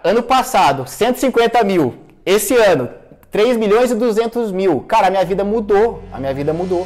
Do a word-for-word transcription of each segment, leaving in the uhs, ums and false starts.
ano passado, cento e cinquenta mil. Esse ano, três milhões e duzentos mil. Cara, a minha vida mudou. A minha vida mudou.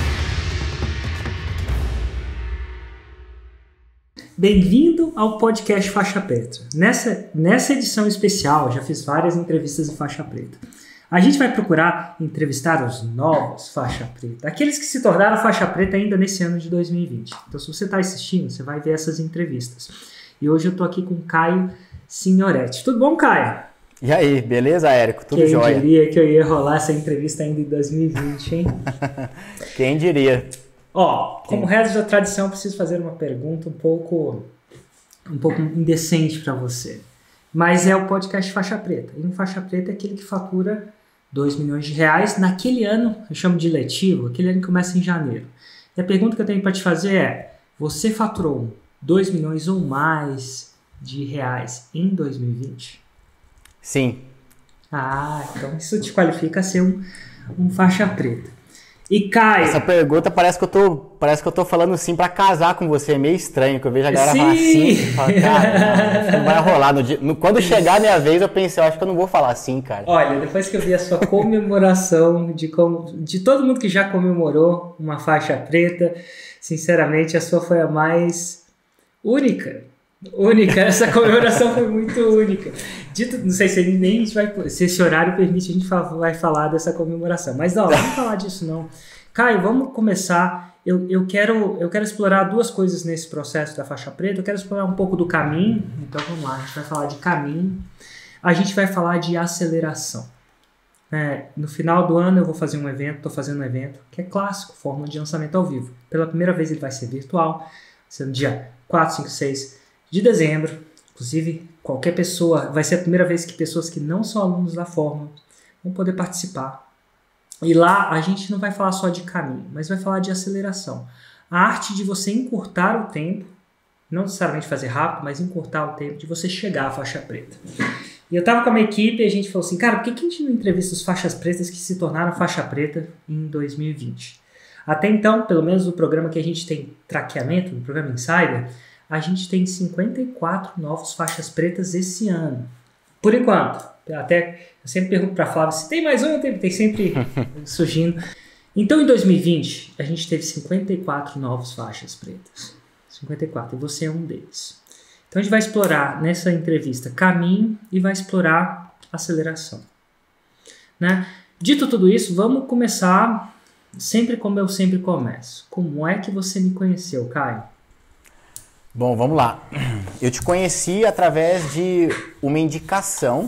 Bem-vindo ao podcast Faixa Preta. Nessa, nessa edição especial, já fiz várias entrevistas de Faixa Preta. A gente vai procurar entrevistar os novos Faixa Preta, aqueles que se tornaram Faixa Preta ainda nesse ano de dois mil e vinte. Então, se você está assistindo, você vai ver essas entrevistas. E hoje eu estou aqui com o Caio Signoretti. Tudo bom, Caio? E aí, beleza, Érico? Tudo Quem jóia? Quem diria que eu ia rolar essa entrevista ainda em dois mil e vinte, hein? Quem diria? Ó, como regra da tradição, eu preciso fazer uma pergunta um pouco, um pouco indecente para você. Mas é o podcast Faixa Preta. E um Faixa Preta é aquele que fatura dois milhões de reais naquele ano, eu chamo de letivo, aquele ano que começa em janeiro. E a pergunta que eu tenho para te fazer é, você faturou dois milhões ou mais de reais em dois mil e vinte? Sim. Ah, então isso te qualifica a ser um, um Faixa Preta. E Caio... Essa pergunta parece que eu tô, parece que eu tô falando sim pra casar com você. É meio estranho, que eu vejo a galera falar assim. E falo, cara, não, não vai rolar. No dia, no, quando chegar a minha vez, eu pensei, eu acho que eu não vou falar assim, cara. Olha, depois que eu vi a sua comemoração de, como, de todo mundo que já comemorou uma faixa preta, sinceramente, a sua foi a mais única. Única, essa comemoração foi muito única. Dito, não sei se nem a gente vai, se esse horário permite, a gente vai falar dessa comemoração. Mas não, não vamos falar disso não. Caio, vamos começar. Eu, eu, quero, eu quero explorar duas coisas nesse processo da faixa preta. Eu quero explorar um pouco do caminho. Então vamos lá, a gente vai falar de caminho. A gente vai falar de aceleração. É, no final do ano eu vou fazer um evento, estou fazendo um evento que é clássico, fórmula de lançamento ao vivo. Pela primeira vez ele vai ser virtual, vai ser no dia quatro, cinco, seis de dezembro. Inclusive, qualquer pessoa, vai ser a primeira vez que pessoas que não são alunos da Fórmula vão poder participar. E lá a gente não vai falar só de caminho, mas vai falar de aceleração. A arte de você encurtar o tempo, não necessariamente fazer rápido, mas encurtar o tempo de você chegar à faixa preta. E eu estava com a minha equipe e a gente falou assim, cara, por que, que a gente não entrevista os faixas pretas que se tornaram faixa preta em dois mil e vinte? Até então, pelo menos no programa que a gente tem traqueamento, no programa Insider, a gente tem cinquenta e quatro novos faixas pretas esse ano. Por enquanto. Até eu sempre pergunto para a Flávia se tem mais um, tem, tem sempre surgindo. Então, em dois mil e vinte, a gente teve cinquenta e quatro novos faixas pretas. cinquenta e quatro, e você é um deles. Então, a gente vai explorar nessa entrevista caminho e vai explorar aceleração. Né? Dito tudo isso, vamos começar sempre como eu sempre começo. Como é que você me conheceu, Caio? Bom, vamos lá. Eu te conheci através de uma indicação.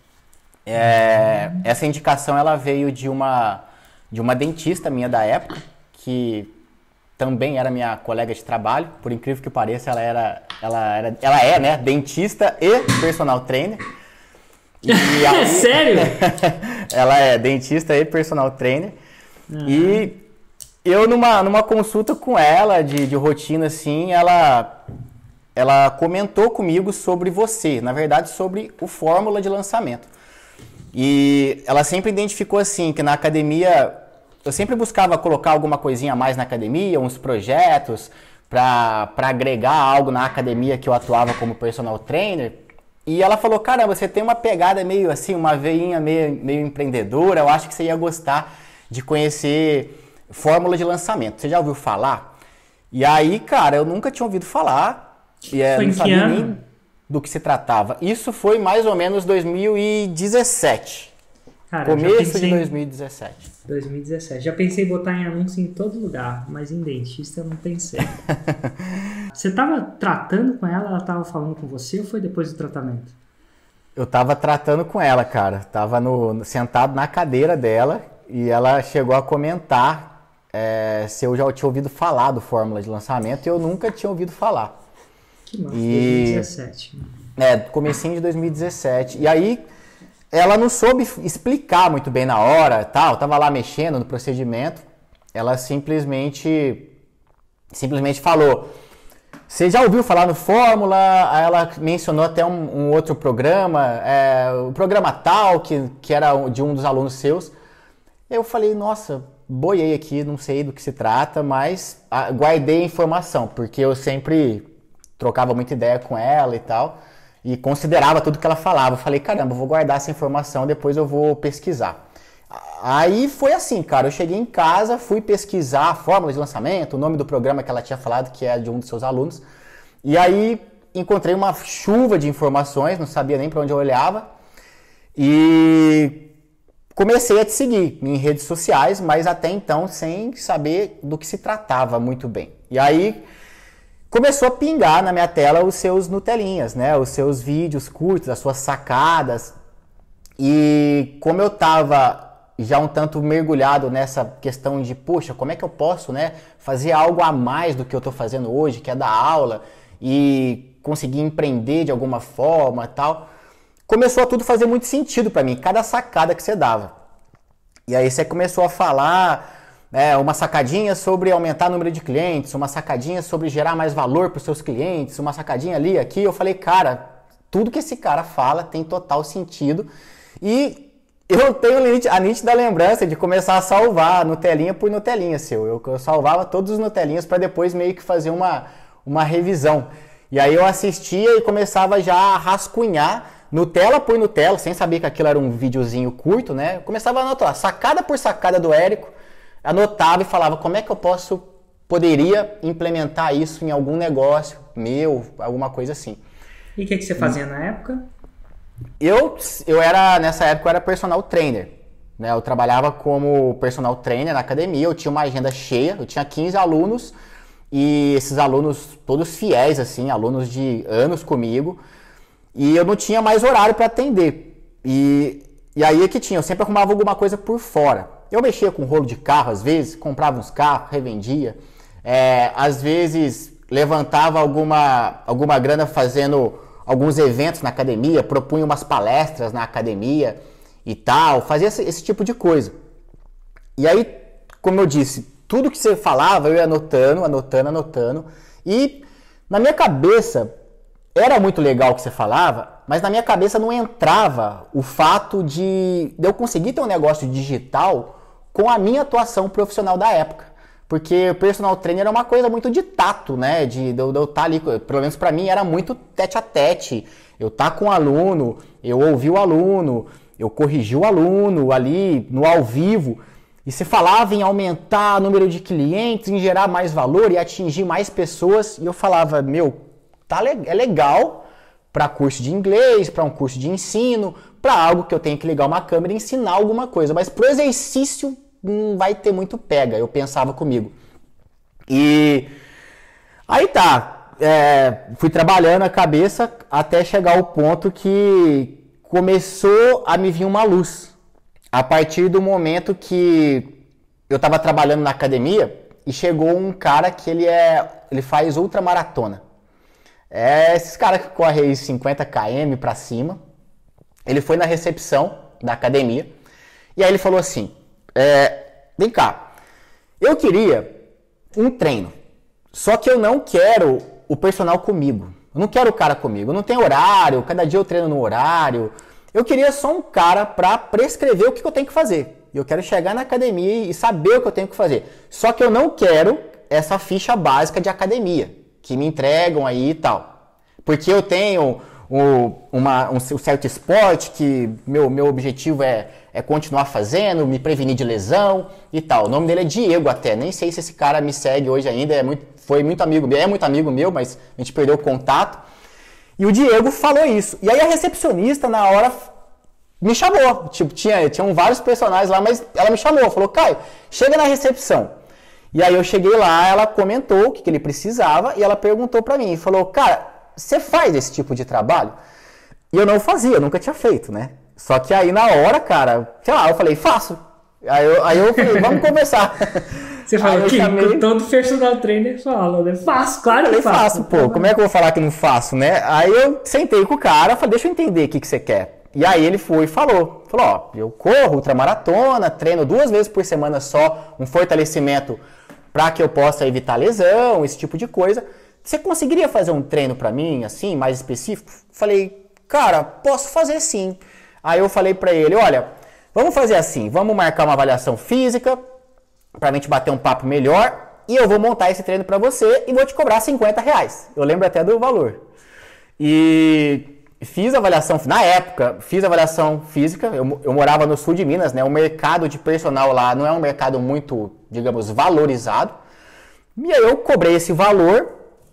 É, essa indicação ela veio de uma, de uma dentista minha da época, que também era minha colega de trabalho. Por incrível que pareça, ela, era, ela, era, ela é né, dentista e personal trainer. E aí, é sério? Ela é dentista e personal trainer. Uhum. E eu, numa, numa consulta com ela, de, de rotina, assim, ela, ela comentou comigo sobre você, na verdade, sobre o fórmula de lançamento. E ela sempre identificou, assim, que na academia, eu sempre buscava colocar alguma coisinha a mais na academia, uns projetos, para agregar algo na academia que eu atuava como personal trainer. E ela falou, caramba, você tem uma pegada meio assim, uma veinha meio, meio empreendedora, eu acho que você ia gostar de conhecer fórmula de lançamento. Você já ouviu falar? E aí, cara, eu nunca tinha ouvido falar. E é, não sabia nem do que se tratava. Isso foi mais ou menos dois mil e dezessete. Cara, começo de dois mil e dezessete. dois mil e dezessete. Já pensei em botar em anúncio em todo lugar, mas em dentista eu não pensei. Você estava tratando com ela? Ela estava falando com você ou foi depois do tratamento? Eu estava tratando com ela, cara. Tava no, sentado na cadeira dela e ela chegou a comentar É, se eu já tinha ouvido falar do fórmula de lançamento e eu nunca tinha ouvido falar. Que massa, e, dois mil e dezessete. É, comecinho de dois mil e dezessete. E aí, ela não soube explicar muito bem na hora, tal, tava lá mexendo no procedimento, ela simplesmente, simplesmente falou, você já ouviu falar no fórmula? Aí ela mencionou até um, um outro programa, é, o programa tal, que, que era de um dos alunos seus. Eu falei, nossa, boiei aqui, não sei do que se trata, mas ah, guardei a informação, porque eu sempre trocava muita ideia com ela e tal. E considerava tudo que ela falava. Eu falei, caramba, eu vou guardar essa informação, depois eu vou pesquisar. Aí foi assim, cara, eu cheguei em casa, fui pesquisar a fórmula de lançamento, o nome do programa que ela tinha falado, que é de um dos seus alunos. E aí encontrei uma chuva de informações, não sabia nem para onde eu olhava. E comecei a te seguir em redes sociais, mas até então sem saber do que se tratava muito bem. E aí começou a pingar na minha tela os seus Nutelinhas, né? Os seus vídeos curtos, as suas sacadas. E como eu tava já um tanto mergulhado nessa questão de, poxa, como é que eu posso, né, fazer algo a mais do que eu tô fazendo hoje, que é dar aula e conseguir empreender de alguma forma e tal, começou a tudo fazer muito sentido para mim, cada sacada que você dava. E aí você começou a falar, né, uma sacadinha sobre aumentar o número de clientes, uma sacadinha sobre gerar mais valor para os seus clientes, uma sacadinha ali, aqui. Eu falei, cara, tudo que esse cara fala tem total sentido. E eu tenho a nítida lembrança de começar a salvar Nutelinha por Nutelinha seu. Eu, eu salvava todos os Nutelinhas para depois meio que fazer uma, uma revisão. E aí eu assistia e começava já a rascunhar Nutella por Nutella, sem saber que aquilo era um videozinho curto, né? Eu começava a anotar, sacada por sacada do Érico, anotava e falava como é que eu posso, poderia implementar isso em algum negócio meu, alguma coisa assim. E o que, que você fazia hum. na época? Eu, eu era, nessa época eu era personal trainer, né? Eu trabalhava como personal trainer na academia, eu tinha uma agenda cheia, eu tinha quinze alunos e esses alunos todos fiéis, assim, alunos de anos comigo, e eu não tinha mais horário para atender. E, e aí é que tinha, eu sempre arrumava alguma coisa por fora. Eu mexia com rolo de carro às vezes, comprava uns carros, revendia, é, às vezes levantava alguma, alguma grana fazendo alguns eventos na academia, propunha umas palestras na academia e tal, fazia esse, esse tipo de coisa. E aí, como eu disse, tudo que você falava eu ia anotando, anotando, anotando, e na minha cabeça era muito legal o que você falava, mas na minha cabeça não entrava o fato de, de eu conseguir ter um negócio digital com a minha atuação profissional da época. Porque o personal trainer é uma coisa muito de tato, né? De, de, de eu estar ali, pelo menos para mim era muito tete a tete. Eu estar com o aluno, eu ouvir o aluno, eu corrigir o aluno ali no ao vivo. E você falava em aumentar o número de clientes, em gerar mais valor e atingir mais pessoas. E eu falava, meu, tá, é legal para curso de inglês, para um curso de ensino, para algo que eu tenho que ligar uma câmera e ensinar alguma coisa. Mas pro exercício não vai ter muito pega, eu pensava comigo. E aí tá, é, fui trabalhando a cabeça até chegar ao ponto que começou a me vir uma luz. A partir do momento que eu estava trabalhando na academia e chegou um cara que ele, é, ele faz ultramaratona. É esses caras que correm cinquenta quilômetros para cima. Ele foi na recepção da academia e aí ele falou assim, É, vem cá, eu queria um treino, só que eu não quero o personal comigo, eu não quero o cara comigo, eu não tenho horário, cada dia eu treino no horário, eu queria só um cara para prescrever o que eu tenho que fazer, eu quero chegar na academia e saber o que eu tenho que fazer, só que eu não quero essa ficha básica de academia, que me entregam aí e tal, porque eu tenho um, uma, um certo esporte que meu, meu objetivo é é continuar fazendo, me prevenir de lesão e tal. O nome dele é Diego até, nem sei se esse cara me segue hoje ainda, é muito, foi muito amigo meu, é muito amigo meu, mas a gente perdeu o contato. E o Diego falou isso. E aí a recepcionista na hora me chamou, tipo, tinha, tinham vários personagens lá, mas ela me chamou, falou, Caio, chega na recepção. E aí eu cheguei lá, ela comentou o que, que ele precisava e ela perguntou pra mim, falou, cara, você faz esse tipo de trabalho? E eu não fazia, eu nunca tinha feito, né? Só que aí na hora, cara, sei lá, eu falei, faço. Aí eu, aí eu falei, vamos conversar. Você falou que chamei... todo personal trainer fala, né? Faço, claro que faço. faço. Pô, como é que eu vou falar que não faço, né? Aí eu sentei com o cara, falei, deixa eu entender o que, que você quer. E aí ele foi e falou, falou, ó, eu corro ultramaratona, treino duas vezes por semana só, um fortalecimento para que eu possa evitar lesão, esse tipo de coisa. Você conseguiria fazer um treino para mim, assim, mais específico? Falei, cara, posso fazer sim. Aí eu falei pra ele, olha, vamos fazer assim, vamos marcar uma avaliação física pra gente bater um papo melhor e eu vou montar esse treino pra você e vou te cobrar cinquenta reais. Eu lembro até do valor. E fiz avaliação, na época, fiz avaliação física, eu, eu morava no sul de Minas, né? O mercado de personal lá não é um mercado muito, digamos, valorizado. E aí eu cobrei esse valor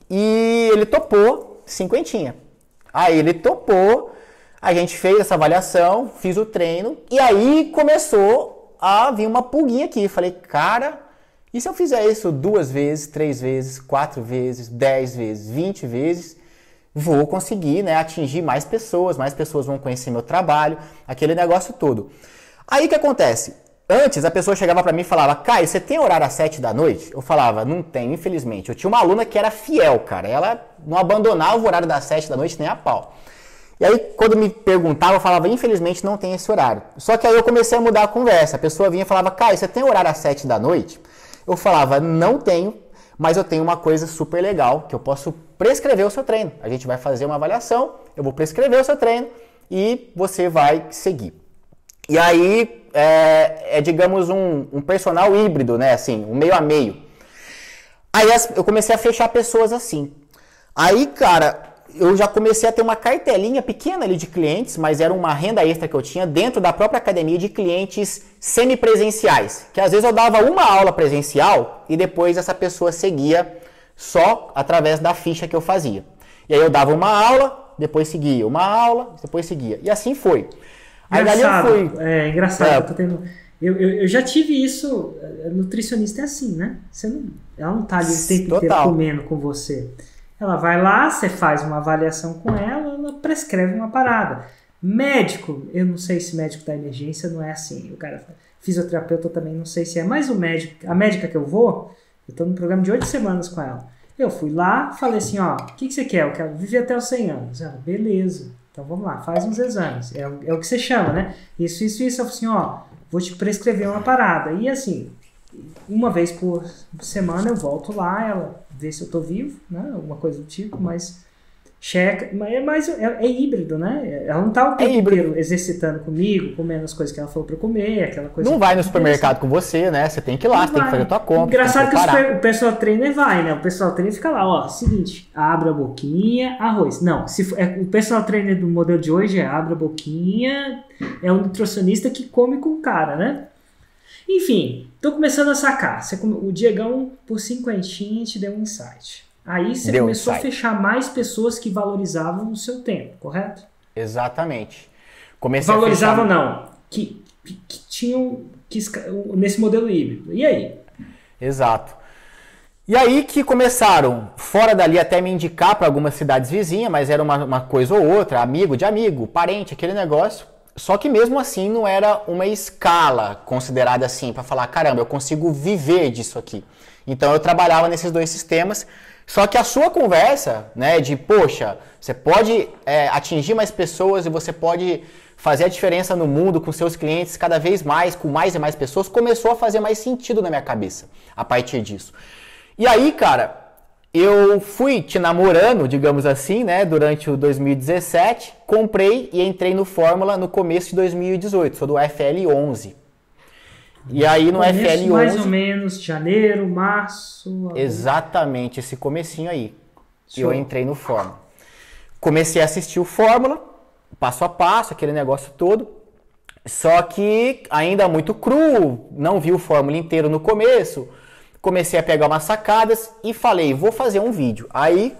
e ele topou cinquentinha. Aí ele topou, a gente fez essa avaliação, fiz o treino e aí começou a vir uma pulguinha aqui. Falei, cara, e se eu fizer isso duas vezes, três vezes, quatro vezes, dez vezes, vinte vezes, vou conseguir, né, atingir mais pessoas, mais pessoas vão conhecer meu trabalho, aquele negócio todo. Aí o que acontece? Antes a pessoa chegava pra mim e falava, Caio, você tem horário às sete da noite? Eu falava, não tenho, infelizmente. Eu tinha uma aluna que era fiel, cara, ela não abandonava o horário das sete da noite nem a pau. E aí quando me perguntava, eu falava, infelizmente não tem esse horário. Só que aí eu comecei a mudar a conversa, a pessoa vinha e falava, Caio, você tem horário às sete da noite? Eu falava, não tenho, mas eu tenho uma coisa super legal, que eu posso prescrever o seu treino. A gente vai fazer uma avaliação, eu vou prescrever o seu treino e você vai seguir. E aí é, é digamos, um, um personal híbrido, né? Assim, um meio a meio. Aí as, eu comecei a fechar pessoas assim. Aí, cara, eu já comecei a ter uma cartelinha pequena ali de clientes, mas era uma renda extra que eu tinha dentro da própria academia de clientes semipresenciais. Que às vezes eu dava uma aula presencial e depois essa pessoa seguia só através da ficha que eu fazia. E aí eu dava uma aula, depois seguia, uma aula, depois seguia. E assim foi. Aí dali eu fui... É engraçado, é. Eu, tô tendo... eu, eu, eu já tive isso, nutricionista é assim, né? Você não, ela não tá ali o tempo inteiro comendo com você. Ela vai lá, você faz uma avaliação com ela, ela prescreve uma parada. Médico, eu não sei se médico da emergência não é assim. O cara, fisioterapeuta também não sei se é. Mas o médico, a médica que eu vou, eu tô num programa de oito semanas com ela. Eu fui lá, falei assim, ó, o que, que você quer? Eu quero viver até os cem anos. Ela, beleza, então vamos lá, faz uns exames. É, é o que você chama, né? Isso, isso, isso. Eu falei assim, ó, vou te prescrever uma parada. E assim, uma vez por semana eu volto lá, ela vê se eu tô vivo, né? Alguma coisa do tipo, mas checa. Mas é, mais, é, é híbrido, né? Ela não tá o tempo é inteiro exercitando comigo, comendo as coisas que ela falou pra eu comer, aquela coisa. Não vai no supermercado com você, né? Você tem que ir lá, não você vai. Tem que fazer a tua compra. Engraçado que, que o pessoal trainer vai, né? O pessoal trainer fica lá, ó, seguinte, abre a boquinha, arroz. Não, se for, é, o pessoal trainer do modelo de hoje é abre a boquinha, é um nutricionista que come com o cara, né? Enfim, tô começando a sacar. Você, o Diegão, por cinquentinha, te deu um insight. Aí você deu começou insight. A fechar mais pessoas que valorizavam o seu tempo, correto? Exatamente. Comecei valorizavam a fechar... não, que, que, que tinham que, nesse modelo híbrido. E aí? Exato. E aí que começaram, fora dali, até me indicar para algumas cidades vizinhas, mas era uma, uma coisa ou outra, amigo de amigo, parente, aquele negócio. Só que mesmo assim não era uma escala considerada assim, para falar, caramba, eu consigo viver disso aqui. Então eu trabalhava nesses dois sistemas, só que a sua conversa, né, de, poxa, você pode é, atingir mais pessoas e você pode fazer a diferença no mundo com seus clientes cada vez mais, com mais e mais pessoas, começou a fazer mais sentido na minha cabeça a partir disso. E aí, cara, eu fui te namorando, digamos assim, né, durante o dois mil e dezessete, comprei e entrei no Fórmula no começo de dois mil e dezoito, sou do F L onze. E aí no começo F L onze... mais ou menos, janeiro, março... Exatamente, esse comecinho aí. E eu entrei no Fórmula. Comecei a assistir o Fórmula, passo a passo, aquele negócio todo. Só que ainda muito cru, não vi o Fórmula inteiro no começo. Comecei a pegar umas sacadas e falei, vou fazer um vídeo. Aí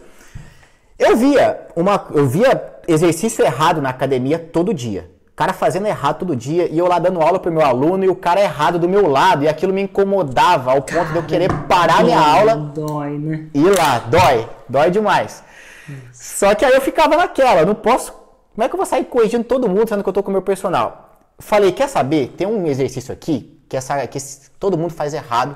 eu via, uma, eu via exercício errado na academia todo dia. O cara fazendo errado todo dia e eu lá dando aula pro meu aluno e o cara errado do meu lado. E aquilo me incomodava ao ponto Caramba, de eu querer parar dói, minha aula. Dói, né? E ir lá, dói, dói demais. Isso. Só que aí eu ficava naquela, não posso... Como é que eu vou sair corrigindo todo mundo sendo que eu tô com o meu personal? Falei, quer saber? Tem um exercício aqui que, essa, que todo mundo faz errado.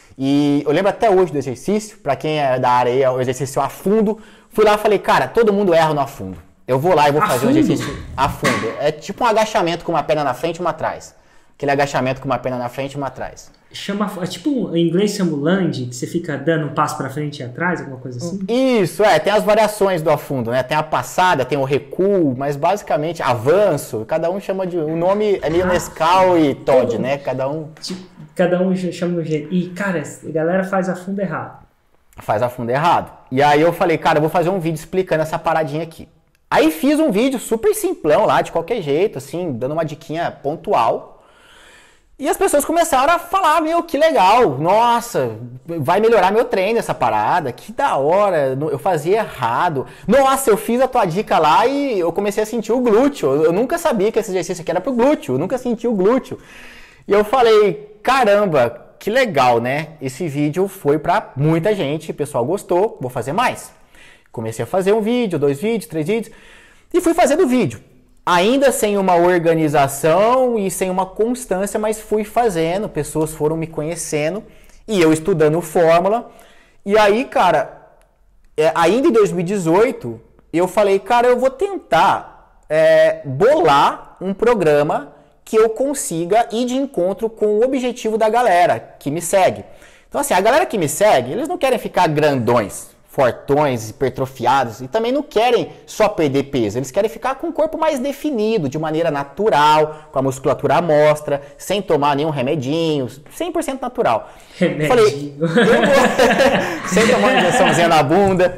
E eu lembro até hoje do exercício, para quem é da área aí, é o exercício a fundo. Fui lá e falei, cara, todo mundo erra no a fundo. Eu vou lá e vou a fazer o um exercício a fundo. É tipo um agachamento com uma perna na frente e uma atrás. Aquele agachamento com uma perna na frente e uma atrás. Chama, é tipo, em inglês chama o lunge, que você fica dando um passo para frente e atrás, alguma coisa assim? Isso, é. Tem as variações do a fundo, né? Tem a passada, tem o recuo, mas basicamente avanço. Cada um chama de... O nome é meio ah, Nescau e Todd, né? Cada um... Cada um chama de um jeito. E, cara, a galera faz a fundo errado. Faz a fundo errado. E aí eu falei, cara, eu vou fazer um vídeo explicando essa paradinha aqui. Aí fiz um vídeo super simplão lá, de qualquer jeito, assim, dando uma diquinha pontual. E as pessoas começaram a falar, meu, que legal, nossa, vai melhorar meu treino essa parada, que da hora, eu fazia errado. Nossa, eu fiz a tua dica lá e eu comecei a sentir o glúteo. Eu nunca sabia que esse exercício aqui era pro glúteo, eu nunca senti o glúteo. E eu falei, caramba, que legal, né? Esse vídeo foi pra muita gente, o pessoal gostou, vou fazer mais. Comecei a fazer um vídeo, dois vídeos, três vídeos, e fui fazendo vídeo. Ainda sem uma organização e sem uma constância, mas fui fazendo, pessoas foram me conhecendo, e eu estudando fórmula. E aí, cara, é, ainda em dois mil e dezoito, eu falei, cara, eu vou tentar é, bolar um programa que eu consiga ir de encontro com o objetivo da galera que me segue. Então, assim, a galera que me segue, eles não querem ficar grandões, fortões, hipertrofiados, e também não querem só perder peso, eles querem ficar com o corpo mais definido, de maneira natural, com a musculatura à mostra, sem tomar nenhum remedinho, cem por cento natural. Remedinho. Falei, eu vou... sem tomar uma injeçãozinha na bunda.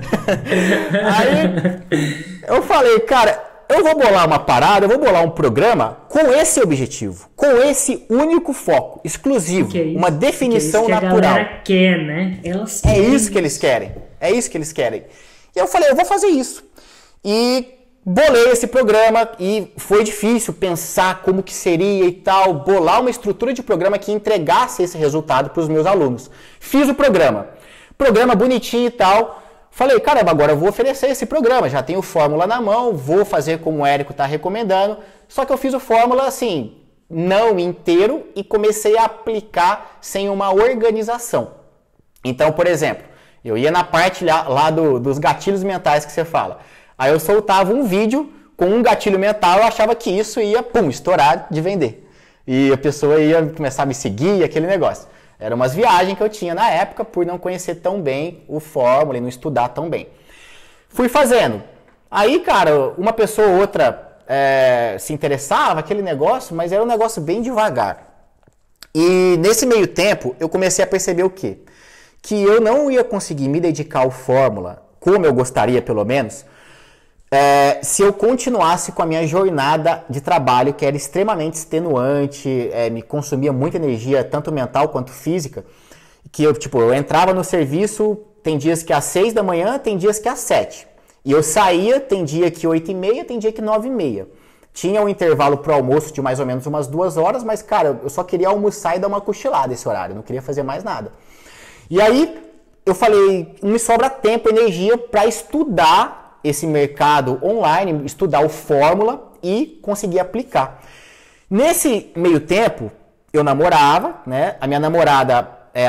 Aí eu falei, cara, eu vou bolar uma parada, eu vou bolar um programa com esse objetivo, com esse único foco, exclusivo, que é isso, uma definição que é isso que natural. a galera quer, né? Elas É querem isso que eles querem. É isso que eles querem. E eu falei, eu vou fazer isso. E bolei esse programa e foi difícil pensar como que seria e tal, bolar uma estrutura de programa que entregasse esse resultado para os meus alunos. Fiz o programa. Programa bonitinho e tal. Falei, caramba, agora eu vou oferecer esse programa. Já tenho fórmula na mão, vou fazer como o Érico está recomendando. Só que eu fiz o fórmula assim, não inteiro e comecei a aplicar sem uma organização. Então, por exemplo, eu ia na parte lá, lá do, dos gatilhos mentais que você fala. Aí eu soltava um vídeo com um gatilho mental, eu achava que isso ia, pum, estourar de vender. E a pessoa ia começar a me seguir, aquele negócio. Eram umas viagens que eu tinha na época por não conhecer tão bem o fórmula e não estudar tão bem. Fui fazendo. Aí, cara, uma pessoa ou outra é, se interessava, aquele negócio, mas era um negócio bem devagar. E nesse meio tempo, eu comecei a perceber o quê? Que eu não ia conseguir me dedicar ao fórmula, como eu gostaria pelo menos, é, se eu continuasse com a minha jornada de trabalho, que era extremamente extenuante, é, me consumia muita energia, tanto mental quanto física, que eu, tipo, eu entrava no serviço, tem dias que às seis da manhã, tem dias que às sete. E eu saía, tem dia que oito e meia, tem dia que nove e meia. Tinha um intervalo pro almoço de mais ou menos umas duas horas, mas, cara, eu só queria almoçar e dar uma cochilada esse horário, não queria fazer mais nada. E aí eu falei, não me sobra tempo, energia para estudar esse mercado online, estudar o fórmula e conseguir aplicar. Nesse meio tempo, eu namorava, né? A minha namorada,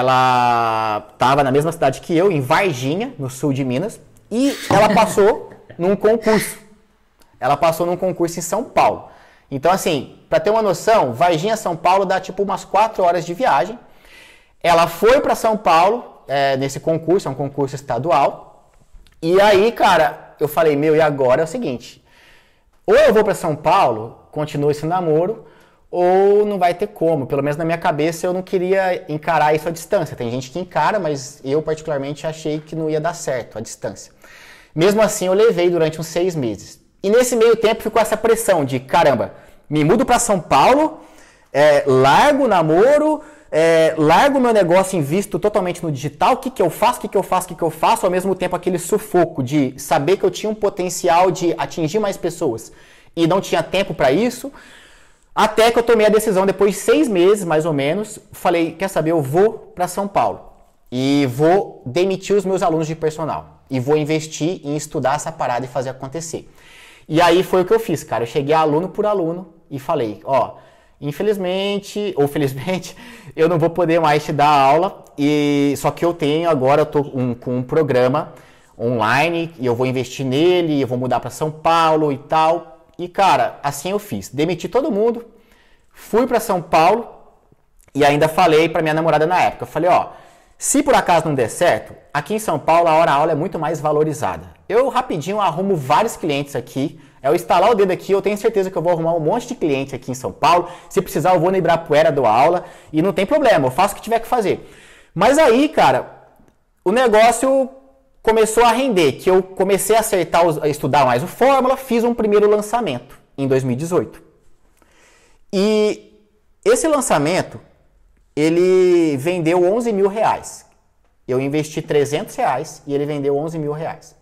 ela estava na mesma cidade que eu, em Varginha, no sul de Minas, e ela passou num concurso. Ela passou num concurso em São Paulo. Então, assim, para ter uma noção, Varginha, São Paulo dá tipo umas quatro horas de viagem. Ela foi para São Paulo, é, nesse concurso, é um concurso estadual. E aí, cara, eu falei, meu, e agora é o seguinte, ou eu vou para São Paulo, continuo esse namoro, ou não vai ter como. Pelo menos na minha cabeça eu não queria encarar isso à distância. Tem gente que encara, mas eu particularmente achei que não ia dar certo à distância. Mesmo assim, eu levei durante uns seis meses. E nesse meio tempo ficou essa pressão de, caramba, me mudo para São Paulo, é, largo o namoro, É, largo meu negócio e invisto totalmente no digital, o que, que eu faço, o que, que eu faço, o que, que eu faço, ao mesmo tempo aquele sufoco de saber que eu tinha um potencial de atingir mais pessoas e não tinha tempo para isso, até que eu tomei a decisão, depois de seis meses mais ou menos, falei, quer saber, eu vou para São Paulo e vou demitir os meus alunos de personal e vou investir em estudar essa parada e fazer acontecer. E aí foi o que eu fiz, cara, eu cheguei aluno por aluno e falei, ó, infelizmente, ou felizmente, eu não vou poder mais te dar aula, e só que eu tenho agora, eu tô um, com um programa online, e eu vou investir nele, eu vou mudar para São Paulo e tal. E cara, assim eu fiz, demiti todo mundo, fui para São Paulo, e ainda falei para minha namorada na época, eu falei, ó, se por acaso não der certo, aqui em São Paulo a hora-aula é muito mais valorizada. Eu rapidinho arrumo vários clientes aqui, é eu instalar o dedo aqui, eu tenho certeza que eu vou arrumar um monte de cliente aqui em São Paulo. Se precisar, eu vou no Ibirapuera, dou aula e não tem problema, eu faço o que tiver que fazer. Mas aí, cara, o negócio começou a render, que eu comecei a acertar, os, a estudar mais o Fórmula, fiz um primeiro lançamento em dois mil e dezoito. E esse lançamento, ele vendeu onze mil reais. Eu investi trezentos reais e ele vendeu onze mil reais.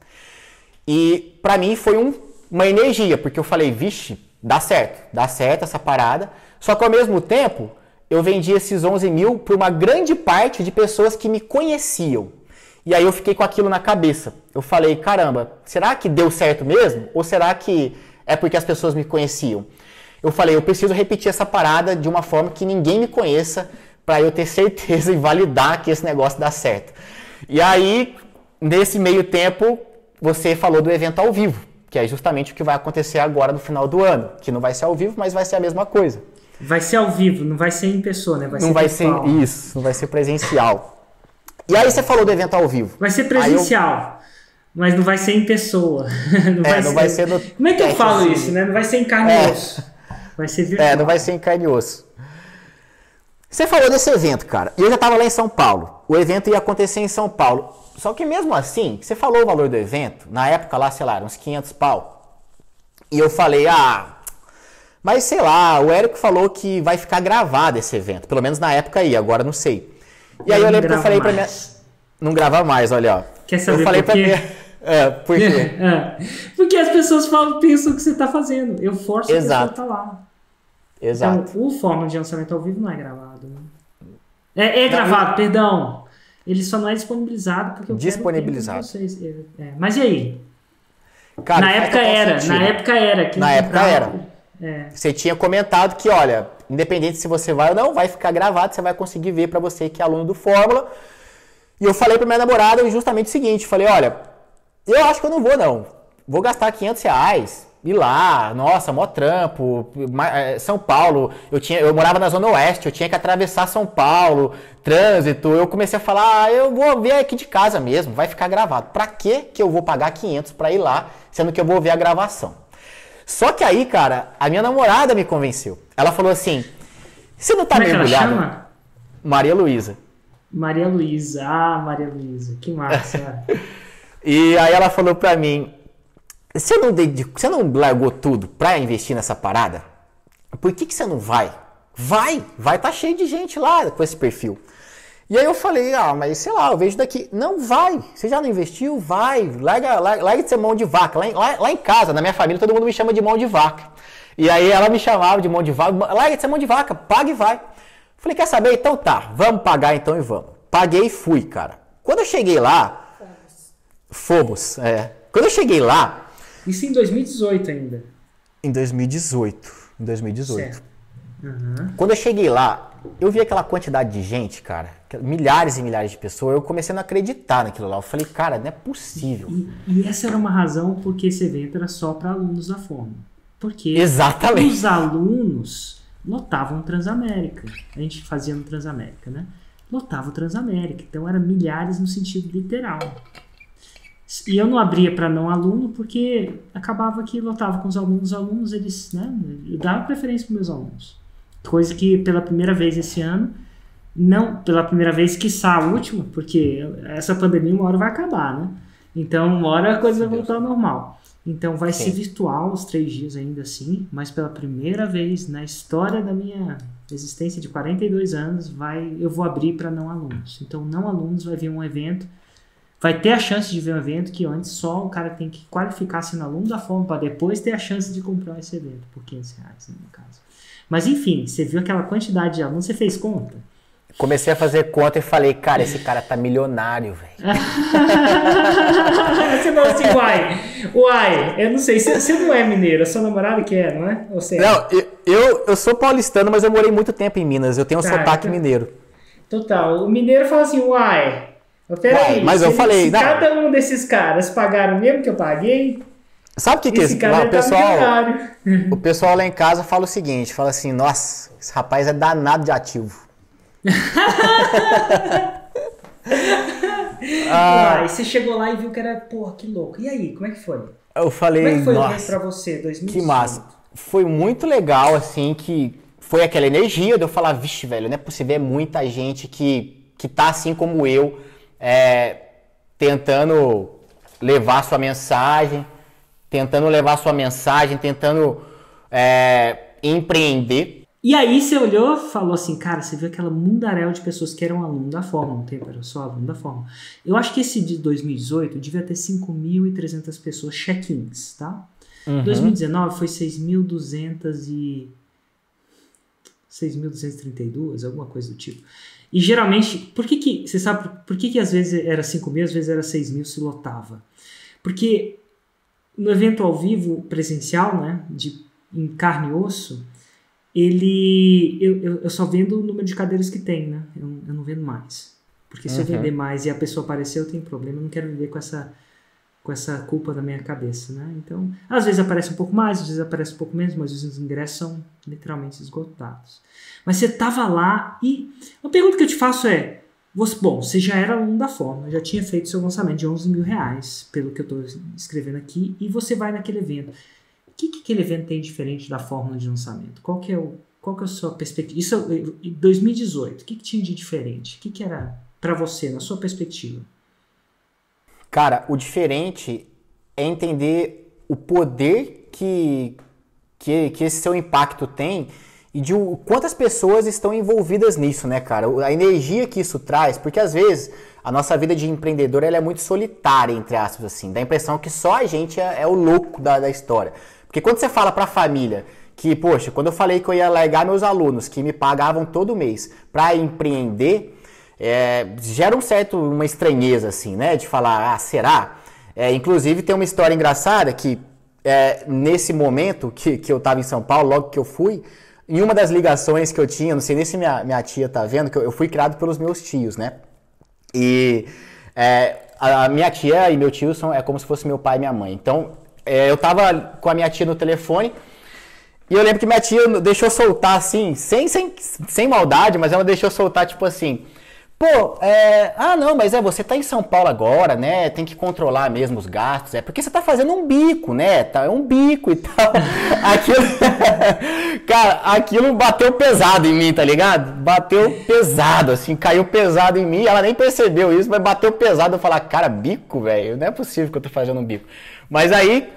E para mim foi um, uma energia, porque eu falei, vixe, dá certo, dá certo essa parada. Só que ao mesmo tempo, eu vendi esses onze mil para uma grande parte de pessoas que me conheciam. E aí eu fiquei com aquilo na cabeça. Eu falei, caramba, será que deu certo mesmo? Ou será que é porque as pessoas me conheciam? Eu falei, eu preciso repetir essa parada de uma forma que ninguém me conheça para eu ter certeza e validar que esse negócio dá certo. E aí, nesse meio tempo, você falou do evento ao vivo, que é justamente o que vai acontecer agora no final do ano, que não vai ser ao vivo, mas vai ser a mesma coisa. Vai ser ao vivo, não vai ser em pessoa, né? Vai não ser vai virtual. ser isso, não vai ser presencial. E aí você falou do evento ao vivo. Vai ser presencial, eu... mas não vai ser em pessoa. Não, é, vai, não ser... vai ser no... Como é que eu é, falo assim... isso, né? Não vai ser em carne é. e osso. Vai ser virtual. É, não vai ser em carne e osso. Você falou desse evento, cara. E eu já estava lá em São Paulo. O evento ia acontecer em São Paulo. Só que mesmo assim, você falou o valor do evento, na época lá, sei lá, uns quinhentos pau. E eu falei, ah, mas sei lá, o Érico falou que vai ficar gravado esse evento. Pelo menos na época aí, agora não sei. E aí eu, eu lembro que eu falei mais. pra minha... Não grava mais, olha, ó. Quer saber eu falei por quê? Pra minha... É, por quê? É. Porque as pessoas falam, pensam o que você está fazendo. Eu forço a pessoa a estar lá. Exato. Então, o Fórmula de lançamento ao vivo não é gravado. Né? É, é gravado, não, perdão. Ele só não é disponibilizado porque eu disponibilizado. quero vocês. É. Mas e aí? Cara, na época era, sentido. na época era. Na época comprava, era. É. Você tinha comentado que, olha, independente se você vai ou não, vai ficar gravado, você vai conseguir ver para você que é aluno do Fórmula. E eu falei pra minha namorada justamente o seguinte, falei, olha, eu acho que eu não vou não, vou gastar quinhentos reais, ir lá, nossa, mó trampo, São Paulo, eu, tinha, eu morava na Zona Oeste, eu tinha que atravessar São Paulo, trânsito, eu comecei a falar, ah, eu vou ver aqui de casa mesmo, vai ficar gravado. Pra que que eu vou pagar quinhentos pra ir lá, sendo que eu vou ver a gravação? Só que aí, cara, a minha namorada me convenceu. Ela falou assim, você não tá Como mergulhado? É que ela chama? Maria Luísa. Maria Luísa, ah, Maria Luísa, que massa. E aí ela falou pra mim, você não, dedicou, você não largou tudo pra investir nessa parada? Por que que você não vai? Vai, vai tá cheio de gente lá com esse perfil. E aí eu falei, ah, mas sei lá, eu vejo daqui. Não, vai, você já não investiu? Vai, larga, larga, larga de ser mão de vaca. Lá em, lá, lá em casa, na minha família, todo mundo me chama de mão de vaca. E aí ela me chamava de mão de vaca, larga de ser mão de vaca, paga e vai. Falei, quer saber? Então tá, vamos pagar então e vamos. Paguei e fui, cara. Quando eu cheguei lá... Fomos, é. Quando eu cheguei lá... Isso em dois mil e dezoito ainda. Em dois mil e dezoito. Em dois mil e dezoito. Uhum. Quando eu cheguei lá, eu vi aquela quantidade de gente, cara. Milhares e milhares de pessoas. Eu comecei a não acreditar naquilo lá. Eu falei, cara, não é possível. E, e essa era uma razão porque esse evento era só para alunos da Fórmula. Porque Exatamente. os alunos... lotavam o Transamérica. A gente fazia no Transamérica, né? Lotava o Transamérica. Então, era milhares no sentido literal. E eu não abria para não aluno porque acabava que lotava com os alunos. Os alunos, eles, né? Eu dava preferência para meus alunos. Coisa que, pela primeira vez esse ano, não pela primeira vez, quiçá a última, porque essa pandemia uma hora vai acabar, né? Então, uma hora a coisa vai voltar ao normal. Então vai Sim. ser virtual os três dias ainda assim, mas pela primeira vez na história da minha existência de quarenta e dois anos, vai, eu vou abrir para não alunos. Então não alunos vai ver um evento, vai ter a chance de ver um evento que antes só o cara tem que qualificar sendo aluno da Fórmula para depois ter a chance de comprar esse evento por quinhentos reais, né, no caso. Mas enfim, você viu aquela quantidade de alunos, você fez conta? Comecei a fazer conta e falei, cara, esse cara tá milionário, velho. Você falou assim, uai, uai, eu não sei, você, você não é mineiro, a sua namorada que é, não é? Ou você é? Não, eu, eu sou paulistano, mas eu morei muito tempo em Minas, eu tenho um tá, sotaque então, mineiro. Total, o mineiro fala assim, uai, peraí, mas se, eu falei, se não. cada um desses caras pagaram mesmo que eu paguei... Sabe o que que esse cara lá, o pessoal, tá o pessoal lá em casa fala o seguinte, fala assim, nossa, esse rapaz é danado de ativo. ah, Uai, você chegou lá e viu que era, porra, que louco. E aí, como é que foi? Eu falei, como é que foi nossa, o evento pra você, dois mil e dezoito? Que massa. Foi muito legal, assim, que foi aquela energia de eu falar, vixe, velho, não é possível, é muita gente que, que tá assim como eu, é, tentando levar sua mensagem, tentando levar sua mensagem, tentando é, empreender. E aí você olhou e falou assim, cara, você viu aquela mundaréu de pessoas que eram aluno da Fórmula, um tempo era só aluno da Fórmula. Eu acho que esse de dois mil e dezoito devia ter cinco mil e trezentas pessoas check-ins, tá? Uhum. dois mil e dezenove foi seis mil duzentos e... seis mil duzentos e trinta e dois, alguma coisa do tipo. E geralmente, por que que, você sabe por que que às vezes era cinco mil, às vezes era seis mil, se lotava? Porque no evento ao vivo presencial, né, de, em carne e osso, ele, eu, eu, eu só vendo o número de cadeiras que tem, né, eu, eu não vendo mais. Porque se uhum. eu vender mais e a pessoa aparecer, eu tenho problema, eu não quero viver com essa, com essa culpa na minha cabeça, né. Então, às vezes aparece um pouco mais, às vezes aparece um pouco menos, mas os ingressos são literalmente esgotados. Mas você estava lá e a pergunta que eu te faço é, você, bom, você já era aluno da Fórmula, já tinha feito seu lançamento de onze mil reais, pelo que eu estou escrevendo aqui, e você vai naquele evento. O que, que aquele evento tem diferente da Fórmula de lançamento? Qual que é, o, qual que é a sua perspectiva? Isso em dois mil e dezoito, o que, que tinha de diferente? O que, que era para você, na sua perspectiva? Cara, o diferente é entender o poder que, que, que esse seu impacto tem e de o, quantas pessoas estão envolvidas nisso, né, cara? A energia que isso traz, porque às vezes a nossa vida de empreendedor ela é muito solitária, entre aspas, assim. Dá a impressão que só a gente é, é o louco da, da história. Porque quando você fala pra família que, poxa, quando eu falei que eu ia largar meus alunos, que me pagavam todo mês pra empreender, é, gera um certo, uma estranheza, assim, né? De falar, ah, será? É, inclusive tem uma história engraçada que é, nesse momento que, que eu tava em São Paulo, logo que eu fui, em uma das ligações que eu tinha, não sei nem se minha, minha tia tá vendo, que eu, eu fui criado pelos meus tios, né? E é, a minha tia e meu tio são é como se fosse meu pai e minha mãe. Então, é, eu tava com a minha tia no telefone e eu lembro que minha tia deixou soltar assim, sem, sem, sem maldade, mas ela deixou soltar tipo assim... Pô, é... ah não, mas é, você tá em São Paulo agora, né, tem que controlar mesmo os gastos, é porque você tá fazendo um bico, né, tá, é um bico e tal, aquilo, cara, aquilo bateu pesado em mim, tá ligado? Bateu pesado, assim, caiu pesado em mim, ela nem percebeu isso, mas bateu pesado, eu falar, cara, bico, velho, não é possível que eu tô fazendo um bico, mas aí,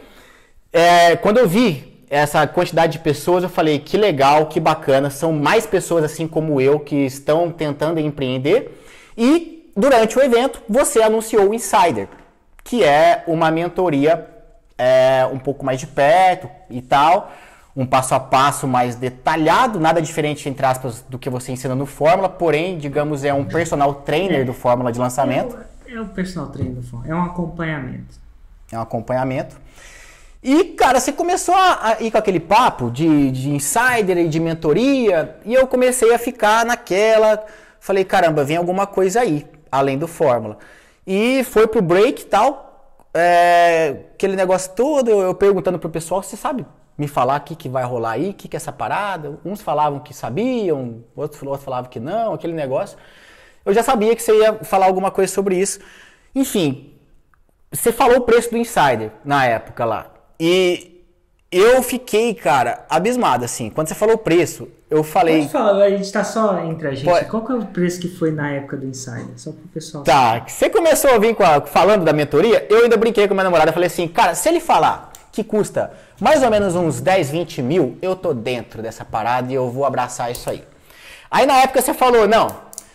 é, quando eu vi essa quantidade de pessoas, eu falei, que legal, que bacana, são mais pessoas assim como eu que estão tentando empreender. E durante o evento, você anunciou o Insider, que é uma mentoria é, um pouco mais de perto e tal, um passo a passo mais detalhado, nada diferente, entre aspas, do que você ensina no Fórmula, porém, digamos, é um personal trainer é, do Fórmula de lançamento. É o, é o personal trainer do Fórmula, é um acompanhamento. É um acompanhamento. E, cara, você começou a ir com aquele papo de, de insider e de mentoria, e eu comecei a ficar naquela, falei, caramba, vem alguma coisa aí, além do Fórmula. E foi pro break e tal, é, aquele negócio todo, eu, eu perguntando pro pessoal, você sabe me falar o que, que vai rolar aí, o que, que é essa parada? Uns falavam que sabiam, outros, outros falavam que não, aquele negócio. Eu já sabia que você ia falar alguma coisa sobre isso. Enfim, você falou o preço do insider na época lá. E eu fiquei, cara, abismado, assim. Quando você falou o preço, eu falei... Pode falar, a gente tá só entre a gente. Pode... Qual que é o preço que foi na época do Insider? Só pro pessoal... Tá, você começou a vir com a, falando da mentoria, eu ainda brinquei com a minha namorada. Falei assim, cara, se ele falar que custa mais ou menos uns dez, vinte mil, eu tô dentro dessa parada e eu vou abraçar isso aí. Aí na época você falou, não,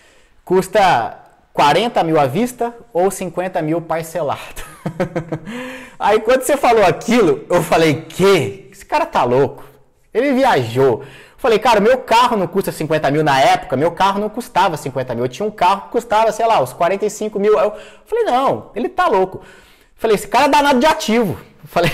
custa quarenta mil à vista ou cinquenta mil parcelado. Aí quando você falou aquilo, eu falei, que? Esse cara tá louco. Ele viajou. Eu falei, cara, meu carro não custa cinquenta mil na época, meu carro não custava cinquenta mil. Eu tinha um carro que custava, sei lá, uns quarenta e cinco mil. Eu falei, não, ele tá louco. Eu falei, esse cara é danado de ativo. Eu falei...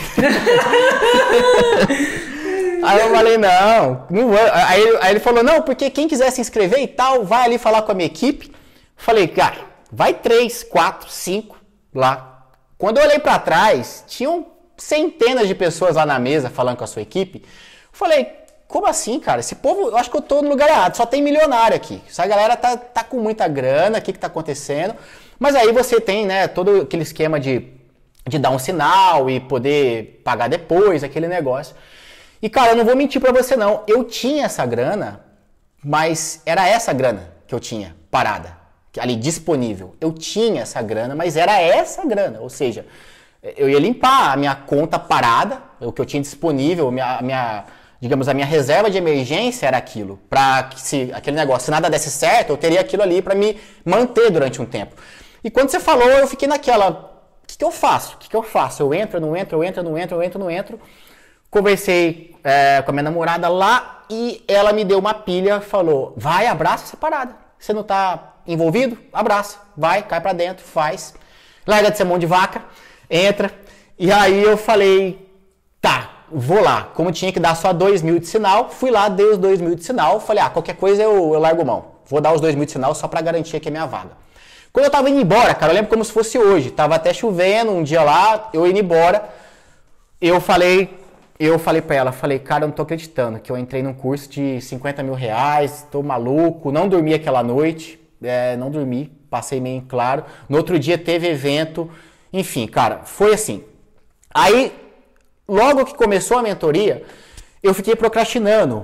Aí eu falei, não, não vou. Aí, aí ele falou, não, porque quem quiser se inscrever e tal, vai ali falar com a minha equipe. Eu falei, cara, vai três, quatro, cinco lá. Quando eu olhei pra trás, tinham centenas de pessoas lá na mesa falando com a sua equipe. Eu falei, como assim, cara? Esse povo, eu acho que eu tô no lugar errado, só tem milionário aqui. Essa galera tá, tá com muita grana, o que que tá acontecendo? Mas aí você tem, né, todo aquele esquema de, de dar um sinal e poder pagar depois, aquele negócio. E, cara, eu não vou mentir pra você, não. Eu tinha essa grana, mas era essa grana que eu tinha, parada. ali disponível. Eu tinha essa grana, mas era essa grana, ou seja, eu ia limpar a minha conta parada, o que eu tinha disponível, a minha, a minha, digamos, a minha reserva de emergência era aquilo, para que se aquele negócio, se nada desse certo, eu teria aquilo ali para me manter durante um tempo. E quando você falou, eu fiquei naquela, o que, que eu faço? O que, que eu faço? Eu entro, eu não entro, eu entro, eu não entro, eu entro, eu não entro. Conversei é, com a minha namorada lá e ela me deu uma pilha, falou, vai, abraça essa parada. Você não tá envolvido? Abraça, vai, cai pra dentro, faz. Larga de ser mão de vaca, entra. E aí eu falei, tá, vou lá. Como tinha que dar só dois mil de sinal, fui lá, dei os dois mil de sinal. Falei, ah, qualquer coisa eu, eu largo mão. Vou dar os dois mil de sinal só pra garantir que é minha vaga. Quando eu tava indo embora, cara, eu lembro como se fosse hoje. Tava até chovendo um dia lá, eu indo embora. Eu falei, eu falei pra ela, falei, cara, eu não tô acreditando que eu entrei num curso de cinquenta mil reais, tô maluco, não dormi aquela noite, é, não dormi, passei meio em claro. No outro dia teve evento, enfim, cara, foi assim. Aí, logo que começou a mentoria, eu fiquei procrastinando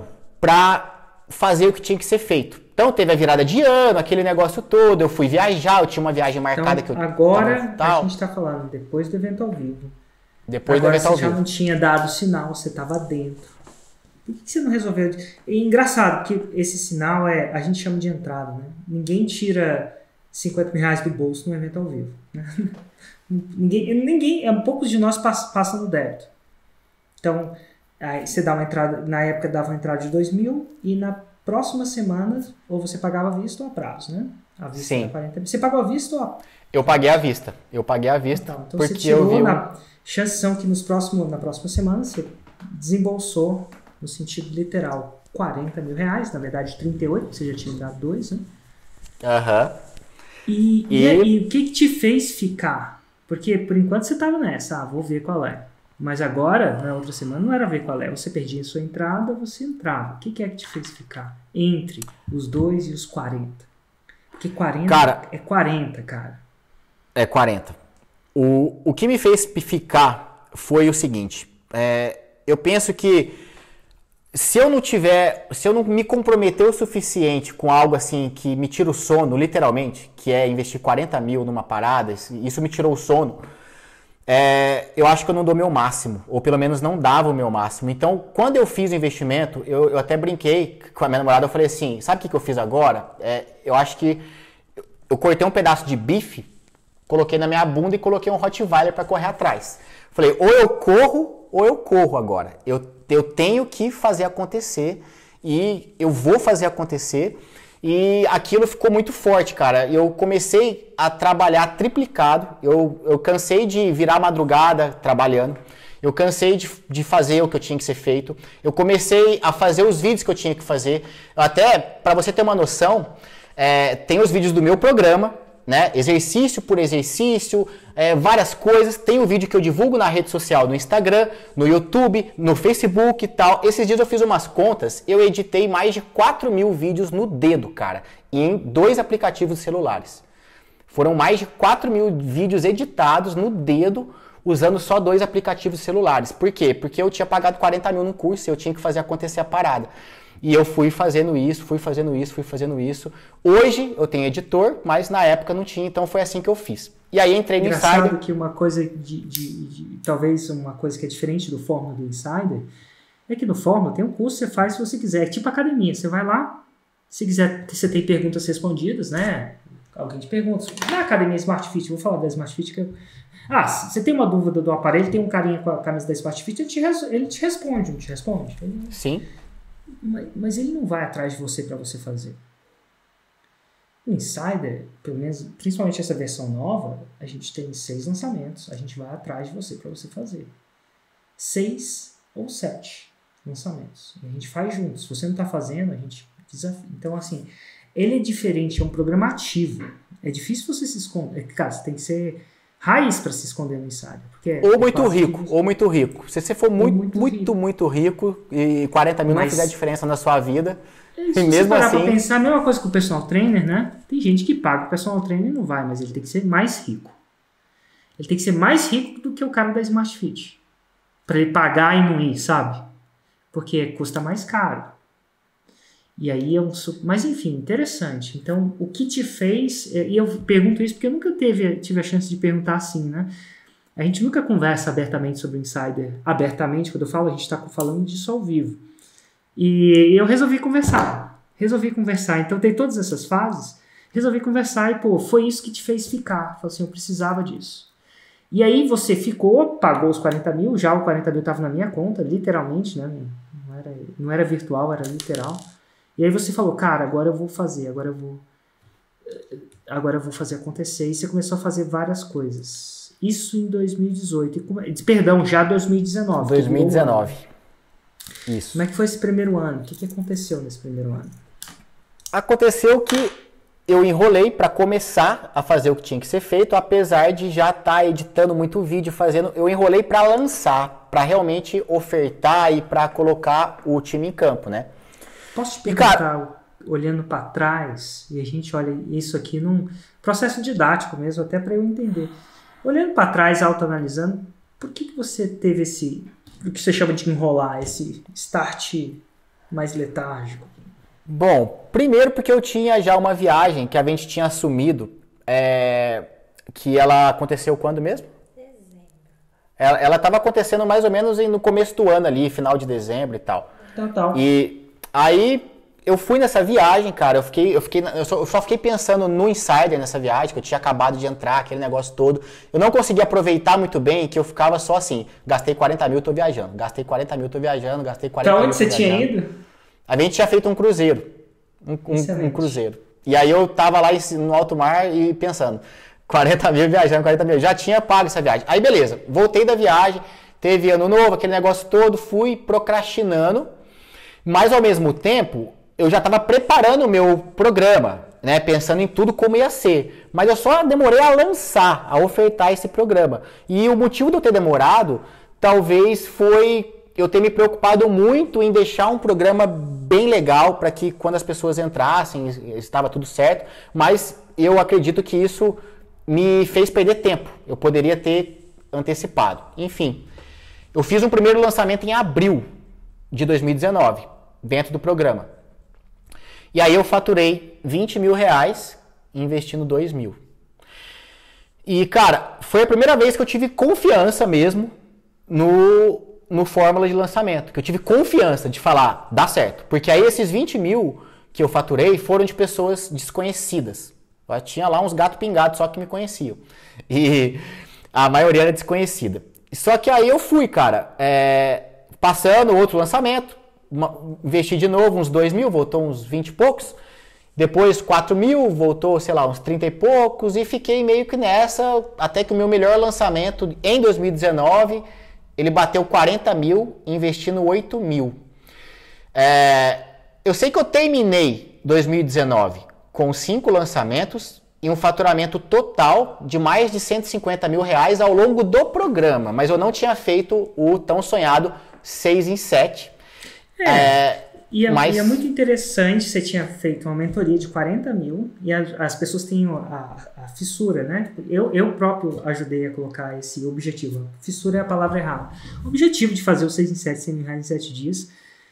pra fazer o que tinha que ser feito. Então teve a virada de ano, aquele negócio todo, eu fui viajar, eu tinha uma viagem marcada então, que eu... Agora a gente está falando depois do evento ao vivo. Depois agora do evento ao vivo. Você já não tinha dado sinal, você estava dentro. Por que você não resolveu? É engraçado que esse sinal é, a gente chama de entrada, né? Ninguém tira cinquenta mil reais do bolso no evento ao vivo. Né? ninguém, ninguém, é, poucos de nós passam no débito. Então, aí você dá uma entrada, na época dava uma entrada de dois mil e na próxima semana, ou você pagava à vista ou a prazo, né? A vista Sim. quarenta mil. Você pagou à vista ou a... Eu paguei à vista. Eu paguei à vista. Então, então porque você tirou eu vi... na... Chances são que nos próximos, na próxima semana você desembolsou, no sentido literal, quarenta mil reais, na verdade trinta e oito, você já tinha dado dois, né? Aham. Uhum. E, e... e, e o que, que te fez ficar? Porque por enquanto você estava nessa, ah, vou ver qual é. Mas agora, na outra semana, não era ver qual é. Você perdia a sua entrada, você entrava. O que, que é que te fez ficar entre os dois e os quarenta? Porque quarenta cara, é quarenta, cara. É quarenta. O, o que me fez ficar foi o seguinte. É, eu penso que se eu não tiver, se eu não me comprometer o suficiente com algo assim que me tira o sono, literalmente, que é investir quarenta mil numa parada, isso me tirou o sono, é, eu acho que eu não dou meu máximo, ou pelo menos não dava o meu máximo. Então, quando eu fiz o investimento, eu, eu até brinquei com a minha namorada, eu falei assim, sabe o que, que eu fiz agora? É, eu acho que eu cortei um pedaço de bife, coloquei na minha bunda e coloquei um Rottweiler para correr atrás. Falei, ou eu corro, ou eu corro agora. Eu, eu tenho que fazer acontecer e eu vou fazer acontecer. E aquilo ficou muito forte, cara. Eu comecei a trabalhar triplicado. Eu, eu cansei de virar madrugada trabalhando. Eu cansei de, de fazer o que eu tinha que ser feito. Eu comecei a fazer os vídeos que eu tinha que fazer. Até, para você ter uma noção, é, tem os vídeos do meu programa, né? Exercício por exercício, é, várias coisas. Tem o vídeo que eu divulgo na rede social, no Instagram, no YouTube, no Facebook e tal. Esses dias eu fiz umas contas, eu editei mais de quatro mil vídeos no dedo, cara, em dois aplicativos celulares. Foram mais de quatro mil vídeos editados no dedo, usando só dois aplicativos celulares. Por quê? Porque eu tinha pagado quarenta mil no curso e eu tinha que fazer acontecer a parada. E eu fui fazendo isso, fui fazendo isso, fui fazendo isso. Hoje eu tenho editor, mas na época não tinha, então foi assim que eu fiz. E aí entrei no Engraçado Insider. Que uma coisa de, de, de, talvez uma coisa que é diferente do Fórmula do Insider, é que no Fórmula tem um curso que você faz se você quiser, é tipo academia. Você vai lá, se quiser, você tem perguntas respondidas, né? Alguém te pergunta. Na academia Smart Fit, vou falar da Smart Fit que eu... Ah, se você tem uma dúvida do aparelho, tem um carinha com a camisa da Smart Fit, ele te, res... ele te responde, não te responde? Ele... Sim. Mas, mas ele não vai atrás de você para você fazer. O Insider, pelo menos, principalmente essa versão nova, a gente tem seis lançamentos, a gente vai atrás de você para você fazer. Seis ou sete lançamentos. E a gente faz juntos. Se você não está fazendo, a gente desafia. Então, assim, ele é diferente, é um programa ativo. É difícil você se esconder. Cara, você tem que ser raiz para se esconder no Insider. Porque ou é muito rico, ou muito rico. Se você for muito, muito, muito, rico. muito rico e quarenta mil Mas... não fizer diferença na sua vida, se e você mesmo parar assim... pra pensar, a mesma coisa que o personal trainer, né? Tem gente que paga o personal trainer e não vai, mas ele tem que ser mais rico. Ele tem que ser mais rico do que o cara da Smart Fit. Para ele pagar e não ir, sabe? Porque custa mais caro. E aí é um... Mas enfim, interessante. Então, o que te fez... E eu pergunto isso porque eu nunca teve, tive a chance de perguntar assim, né? A gente nunca conversa abertamente sobre o Insider. Abertamente, quando eu falo, a gente está falando disso ao vivo. E eu resolvi conversar. Resolvi conversar. Então, tem todas essas fases. Resolvi conversar e, pô, foi isso que te fez ficar. Falei assim, eu precisava disso. E aí você ficou, pagou os quarenta mil, já o quarenta mil estava na minha conta, literalmente, né? Não era, não era virtual, era literal. E aí você falou, cara, agora eu vou fazer, agora eu vou, agora eu vou fazer acontecer. E você começou a fazer várias coisas. Isso em dois mil e dezoito. E como, perdão, já dois mil e dezenove. dois mil e dezenove. Isso. Como é que foi esse primeiro ano? O que, que aconteceu nesse primeiro ano? Aconteceu que eu enrolei para começar a fazer o que tinha que ser feito, apesar de já estar tá editando muito vídeo, fazendo. Eu enrolei para lançar, para realmente ofertar e para colocar o time em campo, né? Posso te perguntar, cara, olhando para trás, e a gente olha isso aqui num processo didático mesmo, até para eu entender. Olhando para trás, autoanalisando, por que, que você teve esse, o que você chama de enrolar, esse start mais letárgico? Bom, primeiro porque eu tinha já uma viagem que a gente tinha assumido, é, que ela aconteceu quando mesmo? Dezembro. Ela estava acontecendo mais ou menos no começo do ano ali, final de dezembro e tal. Total. E aí eu fui nessa viagem, cara, eu fiquei, eu fiquei, eu só, eu só fiquei pensando no Insider nessa viagem, que eu tinha acabado de entrar, aquele negócio todo. Eu não conseguia aproveitar muito bem, que eu ficava só assim, gastei quarenta mil, tô viajando, gastei quarenta mil, tô viajando, gastei quarenta mil, Pra onde você tinha ido? A gente tinha feito um cruzeiro, um, um, um cruzeiro. E aí eu tava lá no alto mar e pensando, quarenta mil viajando, quarenta mil, já tinha pago essa viagem. Aí beleza, voltei da viagem, teve ano novo, aquele negócio todo, fui procrastinando, mas ao mesmo tempo eu já estava preparando o meu programa, né, pensando em tudo como ia ser. Mas eu só demorei a lançar, a ofertar esse programa. E o motivo de eu ter demorado, talvez foi eu ter me preocupado muito em deixar um programa bem legal para que quando as pessoas entrassem, estava tudo certo. Mas eu acredito que isso me fez perder tempo. Eu poderia ter antecipado. Enfim, eu fiz um primeiro lançamento em abril de dois mil e dezenove, dentro do programa. E aí eu faturei vinte mil reais investindo dois mil. E, cara, foi a primeira vez que eu tive confiança mesmo no, no fórmula de lançamento. Que eu tive confiança de falar, dá certo. Porque aí esses vinte mil que eu faturei foram de pessoas desconhecidas. Eu tinha lá uns gatos pingados só que me conheciam. E a maioria era desconhecida. Só que aí eu fui, cara, é, passando outro lançamento. Uma, investi de novo uns dois mil, voltou uns vinte e poucos. Depois quatro mil, voltou, sei lá, uns trinta e poucos. E fiquei meio que nessa, até que o meu melhor lançamento em dois mil e dezenove, ele bateu quarenta mil, investindo oito mil. É, eu sei que eu terminei dois mil e dezenove com cinco lançamentos e um faturamento total de mais de cento e cinquenta mil reais ao longo do programa. Mas eu não tinha feito o tão sonhado seis em sete. É, é, e, é mas... e é muito interessante, você tinha feito uma mentoria de quarenta mil e a, as pessoas têm a, a fissura, né? Eu, eu próprio ajudei a colocar esse objetivo. Fissura é a palavra errada. O objetivo de fazer o seis em sete, cem mil reais em sete dias.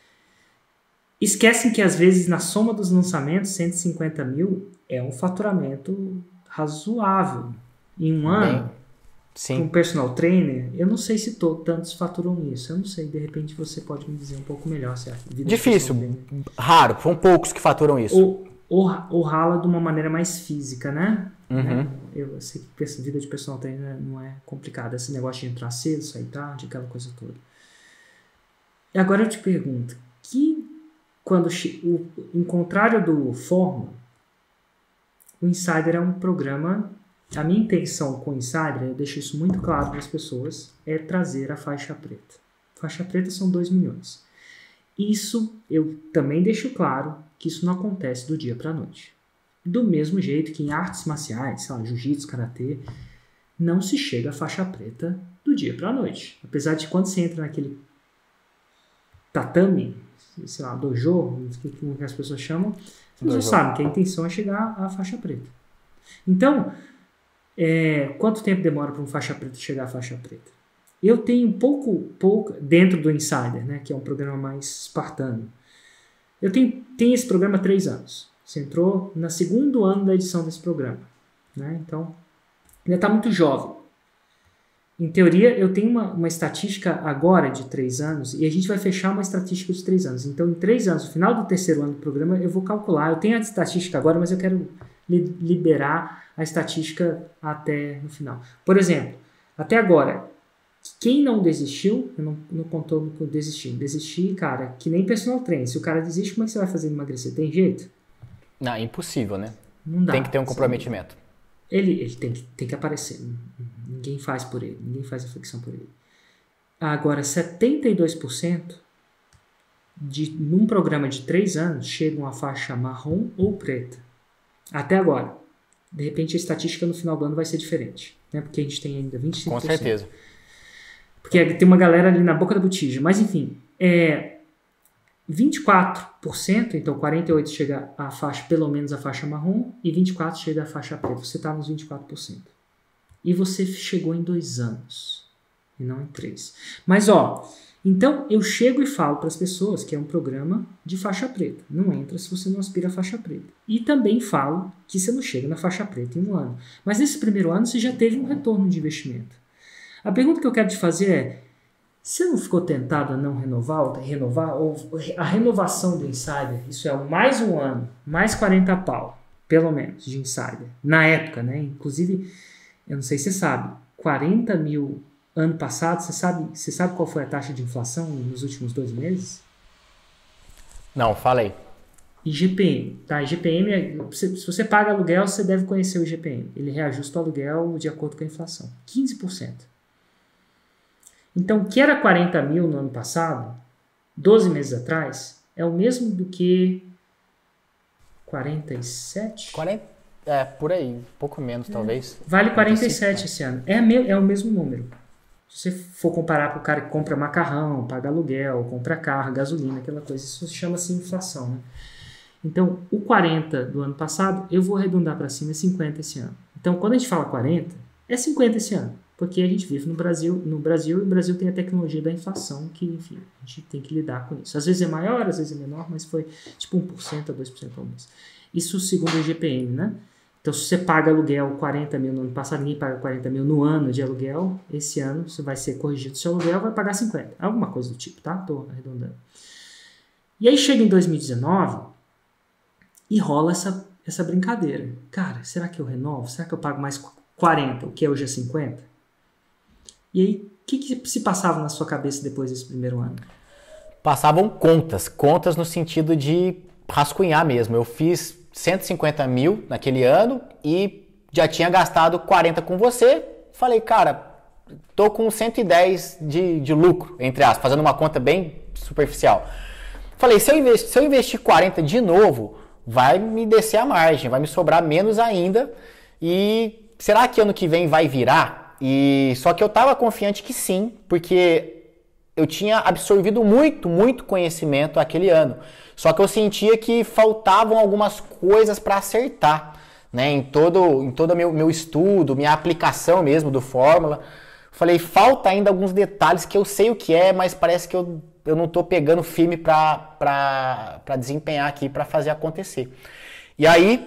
Esquecem que às vezes na soma dos lançamentos, cento e cinquenta mil é um faturamento razoável. Em um ano... Bem... Sim. Com um personal trainer, eu não sei se to, tantos faturam isso. Eu não sei, de repente você pode me dizer um pouco melhor. Se a vida Difícil, raro, são poucos que faturam isso. Ou, ou, ou rala de uma maneira mais física, né? Uhum. né? Eu sei que a vida de personal trainer não é complicada. Esse negócio de entrar cedo, sair tarde, aquela coisa toda. E agora eu te pergunto, que quando o, em contrário do Fórmula, o Insider é um programa... A minha intenção com o Insider, eu deixo isso muito claro para as pessoas, é trazer a faixa preta. Faixa preta são dois milhões. Isso, eu também deixo claro que isso não acontece do dia para a noite. Do mesmo jeito que em artes marciais, sei lá, jiu-jitsu, karatê, não se chega à faixa preta do dia para a noite. Apesar de quando você entra naquele tatame, sei lá, dojo, como as pessoas chamam, as pessoas sabem que a intenção é chegar à faixa preta. Então... É, quanto tempo demora para um faixa preta chegar à faixa preta? Eu tenho pouco, pouco dentro do Insider, né, que é um programa mais espartano. Eu tenho, tenho esse programa há três anos. Você entrou no segundo ano da edição desse programa. Né? Então, ainda está muito jovem. Em teoria, eu tenho uma, uma estatística agora de três anos e a gente vai fechar uma estatística de três anos. Então, em três anos, no final do terceiro ano do programa, eu vou calcular. Eu tenho a estatística agora, mas eu quero li- liberar a estatística até no final. Por exemplo, até agora, quem não desistiu, eu não, não contou com desistir. Desistir, cara, que nem personal trainer. Se o cara desiste, como é que você vai fazer emagrecer? Tem jeito? Não, é impossível, né? Não dá. Tem que ter um comprometimento. Ele, ele tem, que, tem que aparecer. Ninguém faz por ele. Ninguém faz a flexão por ele. Agora, setenta e dois por cento de, num programa de três anos chegam à faixa marrom ou preta. Até agora. De repente, a estatística no final do ano vai ser diferente. Né? Porque a gente tem ainda vinte e cinco por cento. Com certeza. Porque tem uma galera ali na boca da botija. Mas, enfim, é... vinte e quatro por cento, então quarenta e oito por cento chega à faixa, pelo menos a faixa marrom, e vinte e quatro por cento chega à faixa preta. Você está nos vinte e quatro por cento. E você chegou em dois anos, e não em três. Mas, ó, então eu chego e falo para as pessoas que é um programa de faixa preta. Não entra se você não aspira a faixa preta. E também falo que você não chega na faixa preta em um ano. Mas nesse primeiro ano você já teve um retorno de investimento. A pergunta que eu quero te fazer é: você não ficou tentado a não renovar, ou renovar, ou a renovação do Insider, isso é mais um ano, mais quarenta pau, pelo menos, de Insider, na época, né? Inclusive, eu não sei se você sabe, quarenta mil ano passado, você sabe, você sabe qual foi a taxa de inflação nos últimos dois meses? Não, fala aí. I G P M, tá? I G P M, é, se você paga aluguel, você deve conhecer o I G P M. Ele reajusta o aluguel de acordo com a inflação. quinze por cento. Então, o que era quarenta mil no ano passado, doze meses atrás, é o mesmo do que quarenta e sete? quarenta, é, por aí, um pouco menos, é. talvez. Vale quarenta e sete esse ano. É, me, é o mesmo número. Se você for comparar com o cara que compra macarrão, paga aluguel, compra carro, gasolina, aquela coisa, isso chama-se inflação, né? Então, o quarenta do ano passado, eu vou arredondar para cima, é cinquenta esse ano. Então, quando a gente fala quarenta, é cinquenta esse ano. Porque a gente vive no Brasil, no Brasil, e o Brasil tem a tecnologia da inflação, que, enfim, a gente tem que lidar com isso. Às vezes é maior, às vezes é menor, mas foi tipo um por cento a dois por cento ao mês. Isso segundo o I G P M, né? Então, se você paga aluguel quarenta mil no ano passado, ninguém paga quarenta mil no ano de aluguel, esse ano você vai ser corrigido o seu aluguel, vai pagar cinquenta. Alguma coisa do tipo, tá? Tô arredondando. E aí chega em dois mil e dezenove e rola essa, essa brincadeira. Cara, será que eu renovo? Será que eu pago mais quarenta, o que é hoje é cinquenta? E aí, o que, que se passava na sua cabeça depois desse primeiro ano? Passavam contas, contas no sentido de rascunhar mesmo. Eu fiz cento e cinquenta mil naquele ano e já tinha gastado quarenta com você. Falei, cara, tô com cento e dez de, de lucro, entre aspas, fazendo uma conta bem superficial. Falei, se eu, investi, se eu investir quarenta de novo, vai me descer a margem, vai me sobrar menos ainda. E será que ano que vem vai virar? E só que eu estava confiante que sim, porque eu tinha absorvido muito, muito conhecimento aquele ano. Só que eu sentia que faltavam algumas coisas para acertar, né? Em todo, em todo meu, meu estudo, minha aplicação mesmo do Fórmula. Falei, falta ainda alguns detalhes que eu sei o que é, mas parece que eu, eu não estou pegando firme para desempenhar aqui, para fazer acontecer. E aí,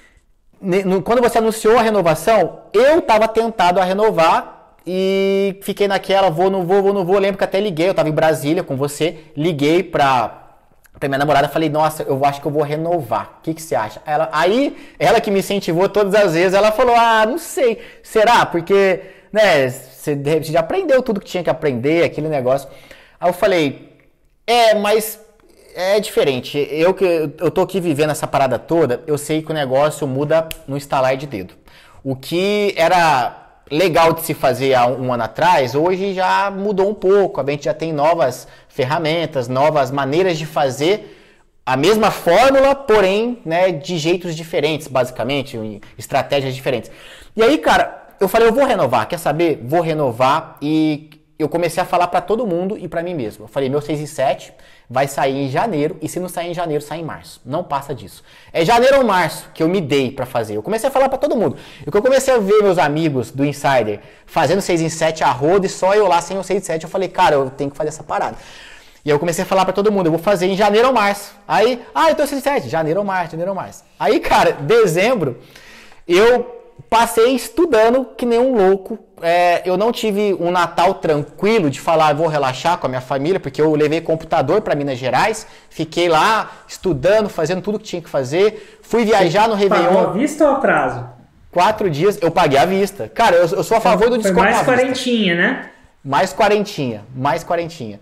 quando você anunciou a renovação, eu estava tentado a renovar e fiquei naquela, vou, não vou, vou, não vou. Lembro que até liguei, eu estava em Brasília com você, liguei para minha namorada, falei, nossa, eu acho que eu vou renovar, o que, que você acha? Ela, aí, ela que me incentivou todas as vezes, ela falou, ah, não sei, será? Porque, né, você, você já aprendeu tudo que tinha que aprender, aquele negócio. Aí eu falei, é, mas... é diferente. Eu que eu tô aqui vivendo essa parada toda, eu sei que o negócio muda no estalar de dedo. O que era legal de se fazer há um ano atrás, hoje já mudou um pouco. A gente já tem novas ferramentas, novas maneiras de fazer a mesma fórmula, porém, né, de jeitos diferentes, basicamente, estratégias diferentes. E aí, cara, eu falei, eu vou renovar. Quer saber? Vou renovar. E eu comecei a falar para todo mundo e para mim mesmo. Eu falei, meu seis e sete vai sair em janeiro, e se não sair em janeiro, sai em março. Não passa disso. É janeiro ou março que eu me dei para fazer. Eu comecei a falar para todo mundo. E que eu comecei a ver meus amigos do Insider fazendo seis em sete a roda e só eu lá sem o seis em sete, eu falei, cara, eu tenho que fazer essa parada. E eu comecei a falar pra todo mundo, eu vou fazer em janeiro ou março. Aí, ah, eu tô sete, janeiro ou março, janeiro ou março. Aí, cara, dezembro, eu passei estudando que nem um louco. É, eu não tive um Natal tranquilo de falar, vou relaxar com a minha família, porque eu levei computador para Minas Gerais, fiquei lá estudando, fazendo tudo que tinha que fazer. Fui viajar no Réveillon. Pagou à vista ou a prazo? Quatro dias, eu paguei à vista. Cara, eu, eu sou a favor do desconto à vista. Mais quarentinha, né? Mais quarentinha, mais quarentinha.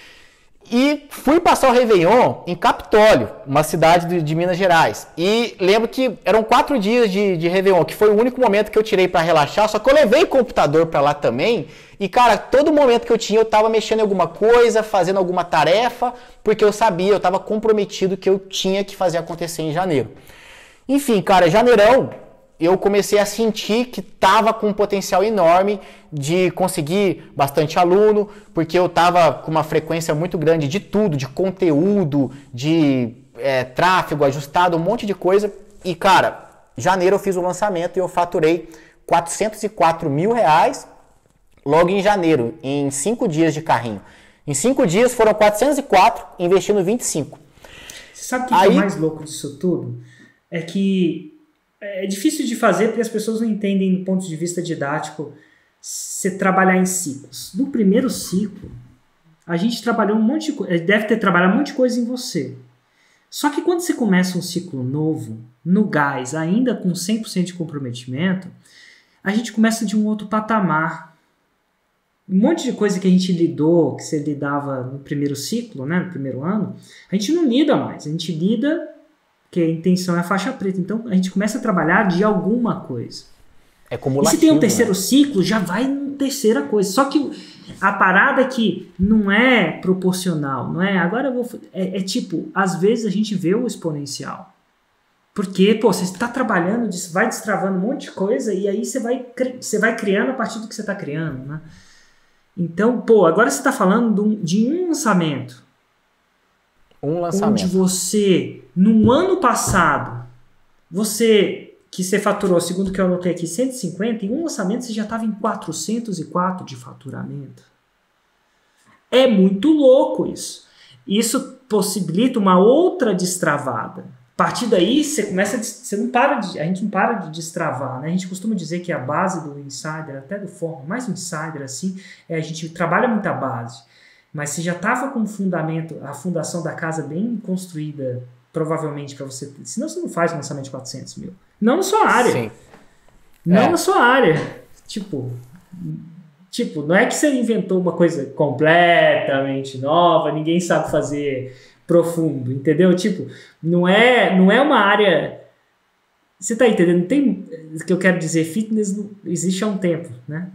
E fui passar o Réveillon em Capitólio, uma cidade de, de Minas Gerais. E lembro que eram quatro dias de, de Réveillon, que foi o único momento que eu tirei para relaxar, só que eu levei computador para lá também. E, cara, todo momento que eu tinha, eu tava mexendo em alguma coisa, fazendo alguma tarefa, porque eu sabia, eu tava comprometido que eu tinha que fazer acontecer em janeiro. Enfim, cara, janeirão, eu comecei a sentir que estava com um potencial enorme de conseguir bastante aluno, porque eu estava com uma frequência muito grande de tudo, de conteúdo, de é, tráfego ajustado, um monte de coisa. E, cara, janeiro eu fiz o lançamento e eu faturei quatrocentos e quatro mil reais logo em janeiro, em cinco dias de carrinho. Em cinco dias foram quatrocentos e quatro, investindo vinte e cinco. Você sabe o que, Aí... que é o mais louco disso tudo? É que é difícil de fazer porque as pessoas não entendem do ponto de vista didático você trabalhar em ciclos. No primeiro ciclo, a gente trabalhou um monte de coisa, deve ter trabalhado um monte de coisa em você. Só que quando você começa um ciclo novo, no gás, ainda com cem por cento de comprometimento, a gente começa de um outro patamar. Um monte de coisa que a gente lidou, que você lidava no primeiro ciclo, né, no primeiro ano, a gente não lida mais. A gente lida que a intenção é a faixa preta. Então, a gente começa a trabalhar de alguma coisa. É cumulativo. E se tem um terceiro né? ciclo, já vai em terceira coisa. Só que a parada é que não é proporcional, não é? Agora eu vou... É, é tipo, às vezes a gente vê o exponencial. Porque, pô, você está trabalhando, vai destravando um monte de coisa e aí você vai, você vai criando a partir do que você está criando, né? Então, pô, agora você está falando de um lançamento. Um lançamento. Onde você, no ano passado, você, que você faturou, segundo o que eu anotei aqui, cento e cinquenta, em um lançamento você já estava em quatrocentos e quatro de faturamento. É muito louco isso. Isso possibilita uma outra destravada. A partir daí, você começa a, você não para de, a gente não para de destravar, né? A gente costuma dizer que a base do Insider, até do Fórmula, mais do Insider, assim, é a gente trabalha muito a base. Mas você já estava com o fundamento, a fundação da casa bem construída, provavelmente para você... Senão você não faz um lançamento de quatrocentos mil. Não na sua área. Sim. Não é. na sua área. Tipo, tipo, não é que você inventou uma coisa completamente nova, ninguém sabe fazer profundo, entendeu? Tipo, não é, não é uma área... Você tá entendendo? Tem, o que eu quero dizer, fitness não, existe há um tempo, né?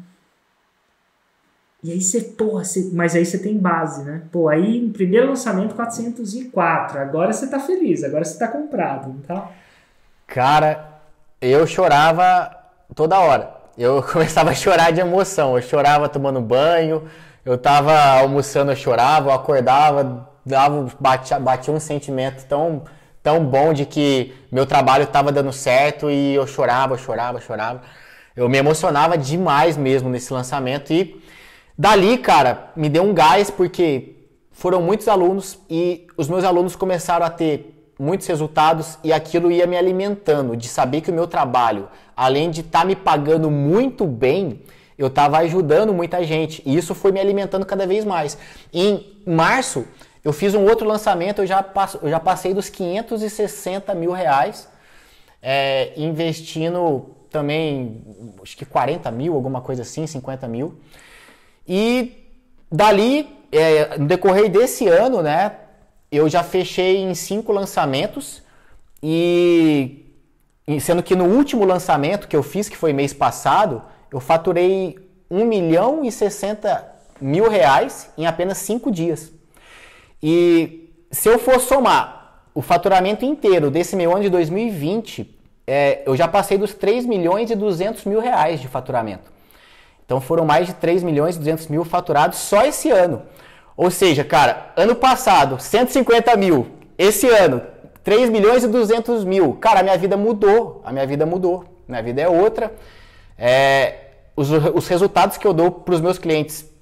E aí você, porra, você, mas aí você tem base, né? Pô, aí no primeiro lançamento quatrocentos e quatro, agora você tá feliz, agora você tá comprado, não tá? Cara, eu chorava toda hora. Eu começava a chorar de emoção, eu chorava tomando banho, eu tava almoçando, eu chorava, eu acordava, dava, batia, batia um sentimento tão, tão bom de que meu trabalho tava dando certo e eu chorava, chorava, chorava. Eu me emocionava demais mesmo nesse lançamento e dali, cara, me deu um gás porque foram muitos alunos e os meus alunos começaram a ter muitos resultados e aquilo ia me alimentando, de saber que o meu trabalho, além de estar tá me pagando muito bem, eu estava ajudando muita gente e isso foi me alimentando cada vez mais. Em março, eu fiz um outro lançamento, eu já, passo, eu já passei dos quinhentos e sessenta mil reais, é, investindo também, acho que quarenta mil, alguma coisa assim, cinquenta mil. E dali, é, no decorrer desse ano, né, eu já fechei em cinco lançamentos e, e sendo que no último lançamento que eu fiz, que foi mês passado, eu faturei um milhão e sessenta mil reais em apenas cinco dias. E se eu for somar o faturamento inteiro desse meu ano de dois mil e vinte, é, eu já passei dos três milhões e duzentos mil reais de faturamento. Então foram mais de três milhões e duzentos mil faturados só esse ano. Ou seja, cara, ano passado, cento e cinquenta mil. Esse ano, três milhões e duzentos mil. Cara, a minha vida mudou. A minha vida mudou. Minha vida é outra. É, os, os resultados que eu dou para os meus clientes,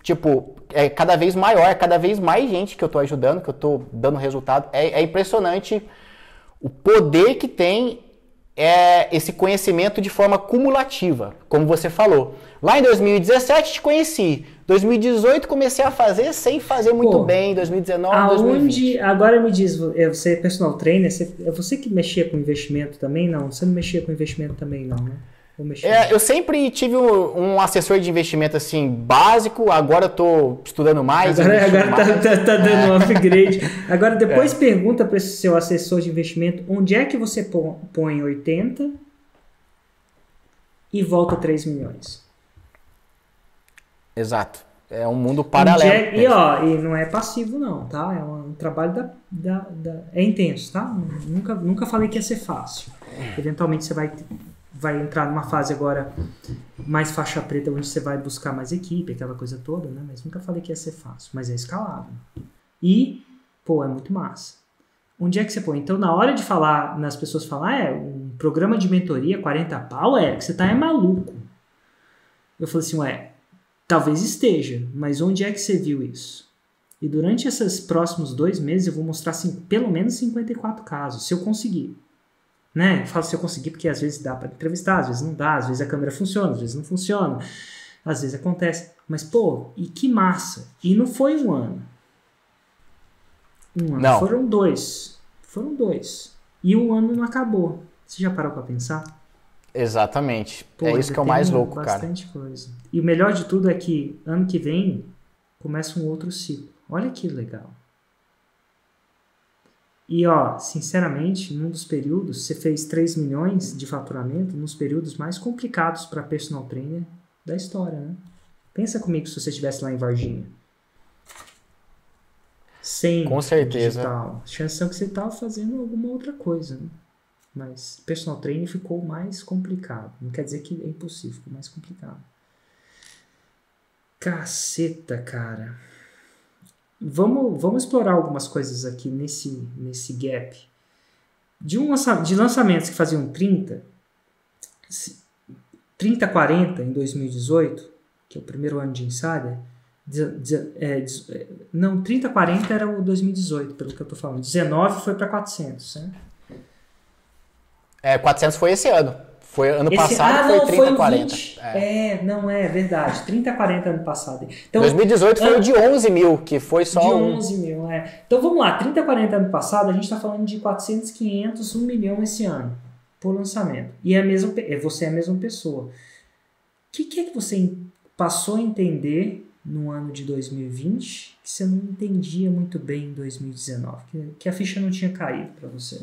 tipo, é cada vez maior, é cada vez mais gente que eu tô ajudando, que eu tô dando resultado. É, é impressionante o poder que tem é, esse conhecimento de forma cumulativa, como você falou. Lá em dois mil e dezessete te conheci, dois mil e dezoito comecei a fazer sem fazer muito Pô, bem, dois mil e dezenove, dois mil e vinte. Agora me diz, você é personal trainer, você, é você que mexia com investimento também? Não, você não mexia com investimento também não, né? É, eu sempre tive um, um assessor de investimento assim básico, agora eu tô estudando mais. Agora, agora mais. Tá, tá, tá dando é. um upgrade. Agora depois é. pergunta para esse seu assessor de investimento onde é que você põe oitenta e volta três milhões. Exato. É um mundo paralelo. É, e, ó, e não é passivo não, tá? É um, um trabalho da, da, da... É intenso, tá? Nunca, nunca falei que ia ser fácil. Eventualmente você vai... vai entrar numa fase agora mais faixa preta, onde você vai buscar mais equipe, aquela coisa toda, né? Mas nunca falei que ia ser fácil, mas é escalável. E, pô, é muito massa. Onde é que você põe? Então, na hora de falar, nas pessoas falar, ah, é um programa de mentoria, quarenta pau, é, que você tá é maluco. Eu falei assim, ué, talvez esteja, mas onde é que você viu isso? E durante esses próximos dois meses eu vou mostrar assim, pelo menos cinquenta e quatro casos, se eu conseguir. Né? Eu falo se eu conseguir, porque às vezes dá para entrevistar, às vezes não dá, às vezes a câmera funciona, às vezes não funciona, às vezes acontece. Mas, pô, e que massa! E não foi um ano. Um ano. Não. Foram dois. Foram dois. E o ano não acabou. Você já parou para pensar? Exatamente. Pô, é isso que é o mais louco, cara. Bastante coisa. E o melhor de tudo é que ano que vem começa um outro ciclo. Olha que legal. E, ó, sinceramente, num dos períodos, você fez três milhões de faturamento nos períodos mais complicados para personal trainer da história, né? Pensa comigo se você estivesse lá em Varginha. Sem Com certeza. digital. A chance é que você estava fazendo alguma outra coisa, né? Mas personal trainer ficou mais complicado. Não quer dizer que é impossível, ficou mais complicado. Caceta, cara. Vamos, vamos explorar algumas coisas aqui nesse, nesse gap. De, um lança, de lançamentos que faziam trinta, trinta, quarenta em dois mil e dezoito, que é o primeiro ano de Insider, de, de, é, de, não, trinta, quarenta era o dois mil e dezoito, pelo que eu estou falando. dezenove foi para quatrocentos, né? É, quatrocentos foi esse ano. Foi ano esse, passado, ah, foi não, trinta, foi quarenta. É. é, não é verdade. trinta, quarenta ano passado. Então, dois mil e dezoito foi o de onze mil, que foi só de um. onze mil, é. Então vamos lá, trinta, quarenta ano passado, a gente está falando de quatrocentos, quinhentos, um milhão esse ano, por lançamento. E é a mesma, você é a mesma pessoa. O que, que é que você passou a entender no ano de dois mil e vinte que você não entendia muito bem em dois mil e dezenove? Que, que a ficha não tinha caído para você?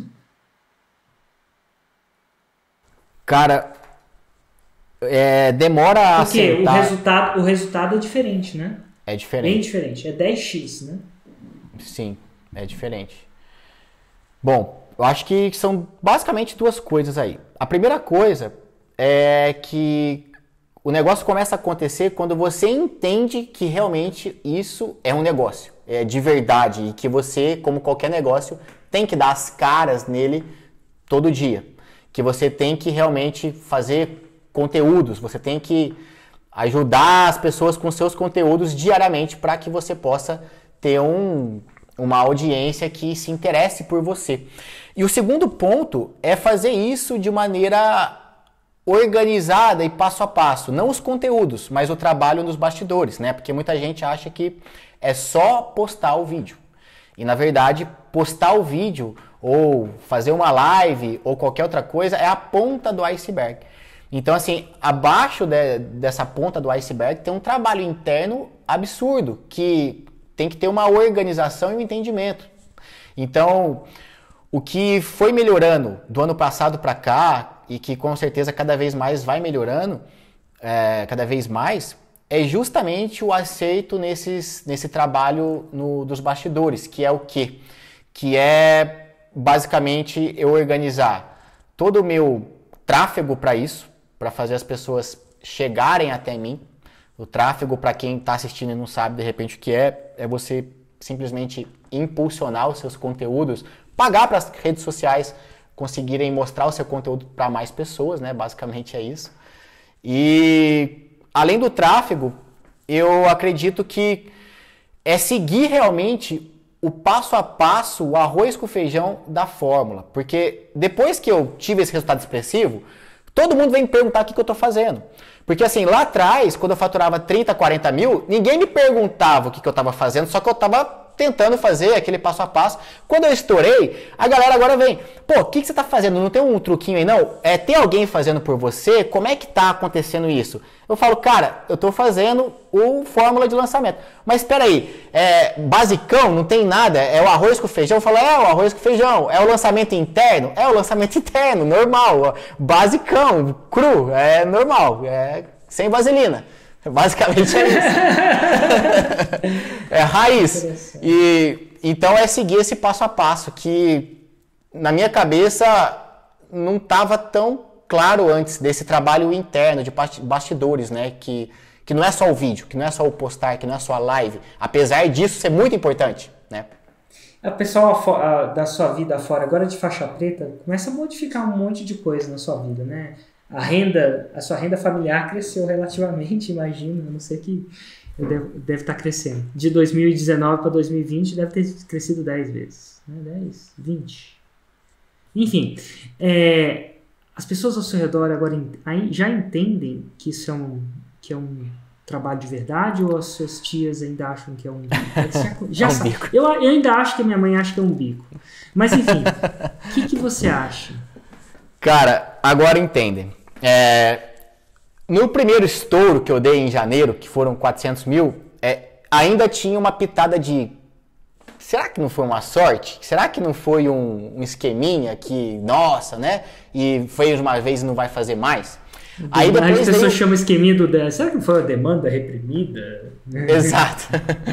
Cara, é, demora a Porque sentar... o resultado, o resultado é diferente, né? É diferente. Bem diferente. É dez x, né? Sim, é diferente. Bom, eu acho que são basicamente duas coisas aí. A primeira coisa é que o negócio começa a acontecer quando você entende que realmente isso é um negócio, é de verdade, e que você, como qualquer negócio, tem que dar as caras nele todo dia. Que você tem que realmente fazer conteúdos, você tem que ajudar as pessoas com seus conteúdos diariamente para que você possa ter um, uma audiência que se interesse por você. E o segundo ponto é fazer isso de maneira organizada e passo a passo. Não os conteúdos, mas o trabalho nos bastidores, né? Porque muita gente acha que é só postar o vídeo. E na verdade, postar o vídeo ou fazer uma live ou qualquer outra coisa é a ponta do iceberg. Então, assim, abaixo de, dessa ponta do iceberg tem um trabalho interno absurdo, que tem que ter uma organização e um entendimento. Então, o que foi melhorando do ano passado para cá, e que com certeza cada vez mais vai melhorando, é, cada vez mais, é justamente o aceito nesses, nesse trabalho no, dos bastidores, que é o quê? Que é basicamente eu organizar todo o meu tráfego para isso, para fazer as pessoas chegarem até mim. O tráfego, para quem está assistindo e não sabe de repente o que é, é você simplesmente impulsionar os seus conteúdos, pagar para as redes sociais conseguirem mostrar o seu conteúdo para mais pessoas, né? Basicamente é isso. E além do tráfego, eu acredito que é seguir realmente o passo a passo, o arroz com feijão da fórmula. Porque depois que eu tive esse resultado expressivo, todo mundo vem me perguntar o que, que eu estou fazendo. Porque assim, lá atrás, quando eu faturava trinta, quarenta mil, ninguém me perguntava o que, que eu estava fazendo, só que eu estava tentando fazer aquele passo a passo. Quando eu estourei, a galera agora vem, pô, o que, que você está fazendo? Não tem um truquinho aí não? É, tem alguém fazendo por você? Como é que tá acontecendo isso? Eu falo, cara, eu estou fazendo o fórmula de lançamento. Mas espera aí, é basicão, não tem nada, é o arroz com feijão? Eu falo, é o arroz com feijão. É o lançamento interno? É o lançamento interno, normal. Basicão, cru, é normal, é sem vaselina. Basicamente é isso. É raiz. E, então é seguir esse passo a passo que na minha cabeça não estava tão claro antes desse trabalho interno de bastidores, né? Que, que não é só o vídeo, que não é só o postar, que não é só a live. Apesar disso ser muito importante, né? A pessoa da sua vida fora, agora de faixa preta, começa a modificar um monte de coisa na sua vida, né? A renda, a sua renda familiar cresceu relativamente, imagino, a não ser que deve, deve estar crescendo. De dois mil e dezenove para dois mil e vinte deve ter crescido dez vezes, né? dez, vinte. Enfim, é, as pessoas ao seu redor agora já entendem que isso é um, que é um trabalho de verdade ou as suas tias ainda acham que é um bico? Já, já é um bico. Eu, eu ainda acho que a minha mãe acha que é um bico. Mas enfim, o que, que você acha? Cara, agora entendem. É, no primeiro estouro que eu dei em janeiro, que foram quatrocentos mil, é, ainda tinha uma pitada de... Será que não foi uma sorte? Será que não foi um, um esqueminha que, nossa, né? E fez uma vez e não vai fazer mais? Aí depois as pessoas chamam esqueminha do... Será que não foi uma demanda reprimida? Exato.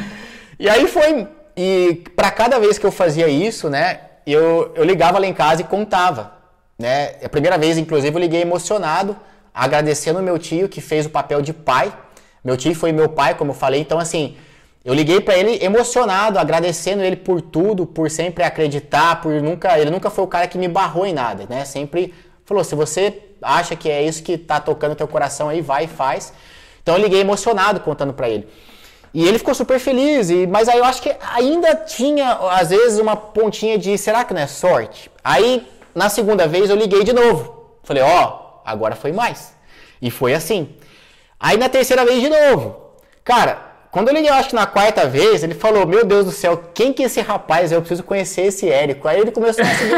E aí foi... E para cada vez que eu fazia isso, né? Eu, eu ligava lá em casa e contava. Né? A primeira vez, inclusive, eu liguei emocionado, agradecendo o meu tio que fez o papel de pai. Meu tio foi meu pai, como eu falei. Então, assim, eu liguei para ele emocionado, agradecendo ele por tudo, por sempre acreditar, por nunca... Ele nunca foi o cara que me barrou em nada, né? Sempre falou, se você acha que é isso que tá tocando teu coração aí, vai e faz. Então, eu liguei emocionado contando para ele. E ele ficou super feliz, e, mas aí eu acho que ainda tinha, às vezes, uma pontinha de, será que não é sorte? Aí... Na segunda vez eu liguei de novo. Falei, ó, oh, agora foi mais. E foi assim. Aí na terceira vez de novo. Cara, quando eu liguei, eu acho que na quarta vez, ele falou, meu Deus do céu, quem que é esse rapaz? Eu preciso conhecer esse Érico. Aí ele começou a seguir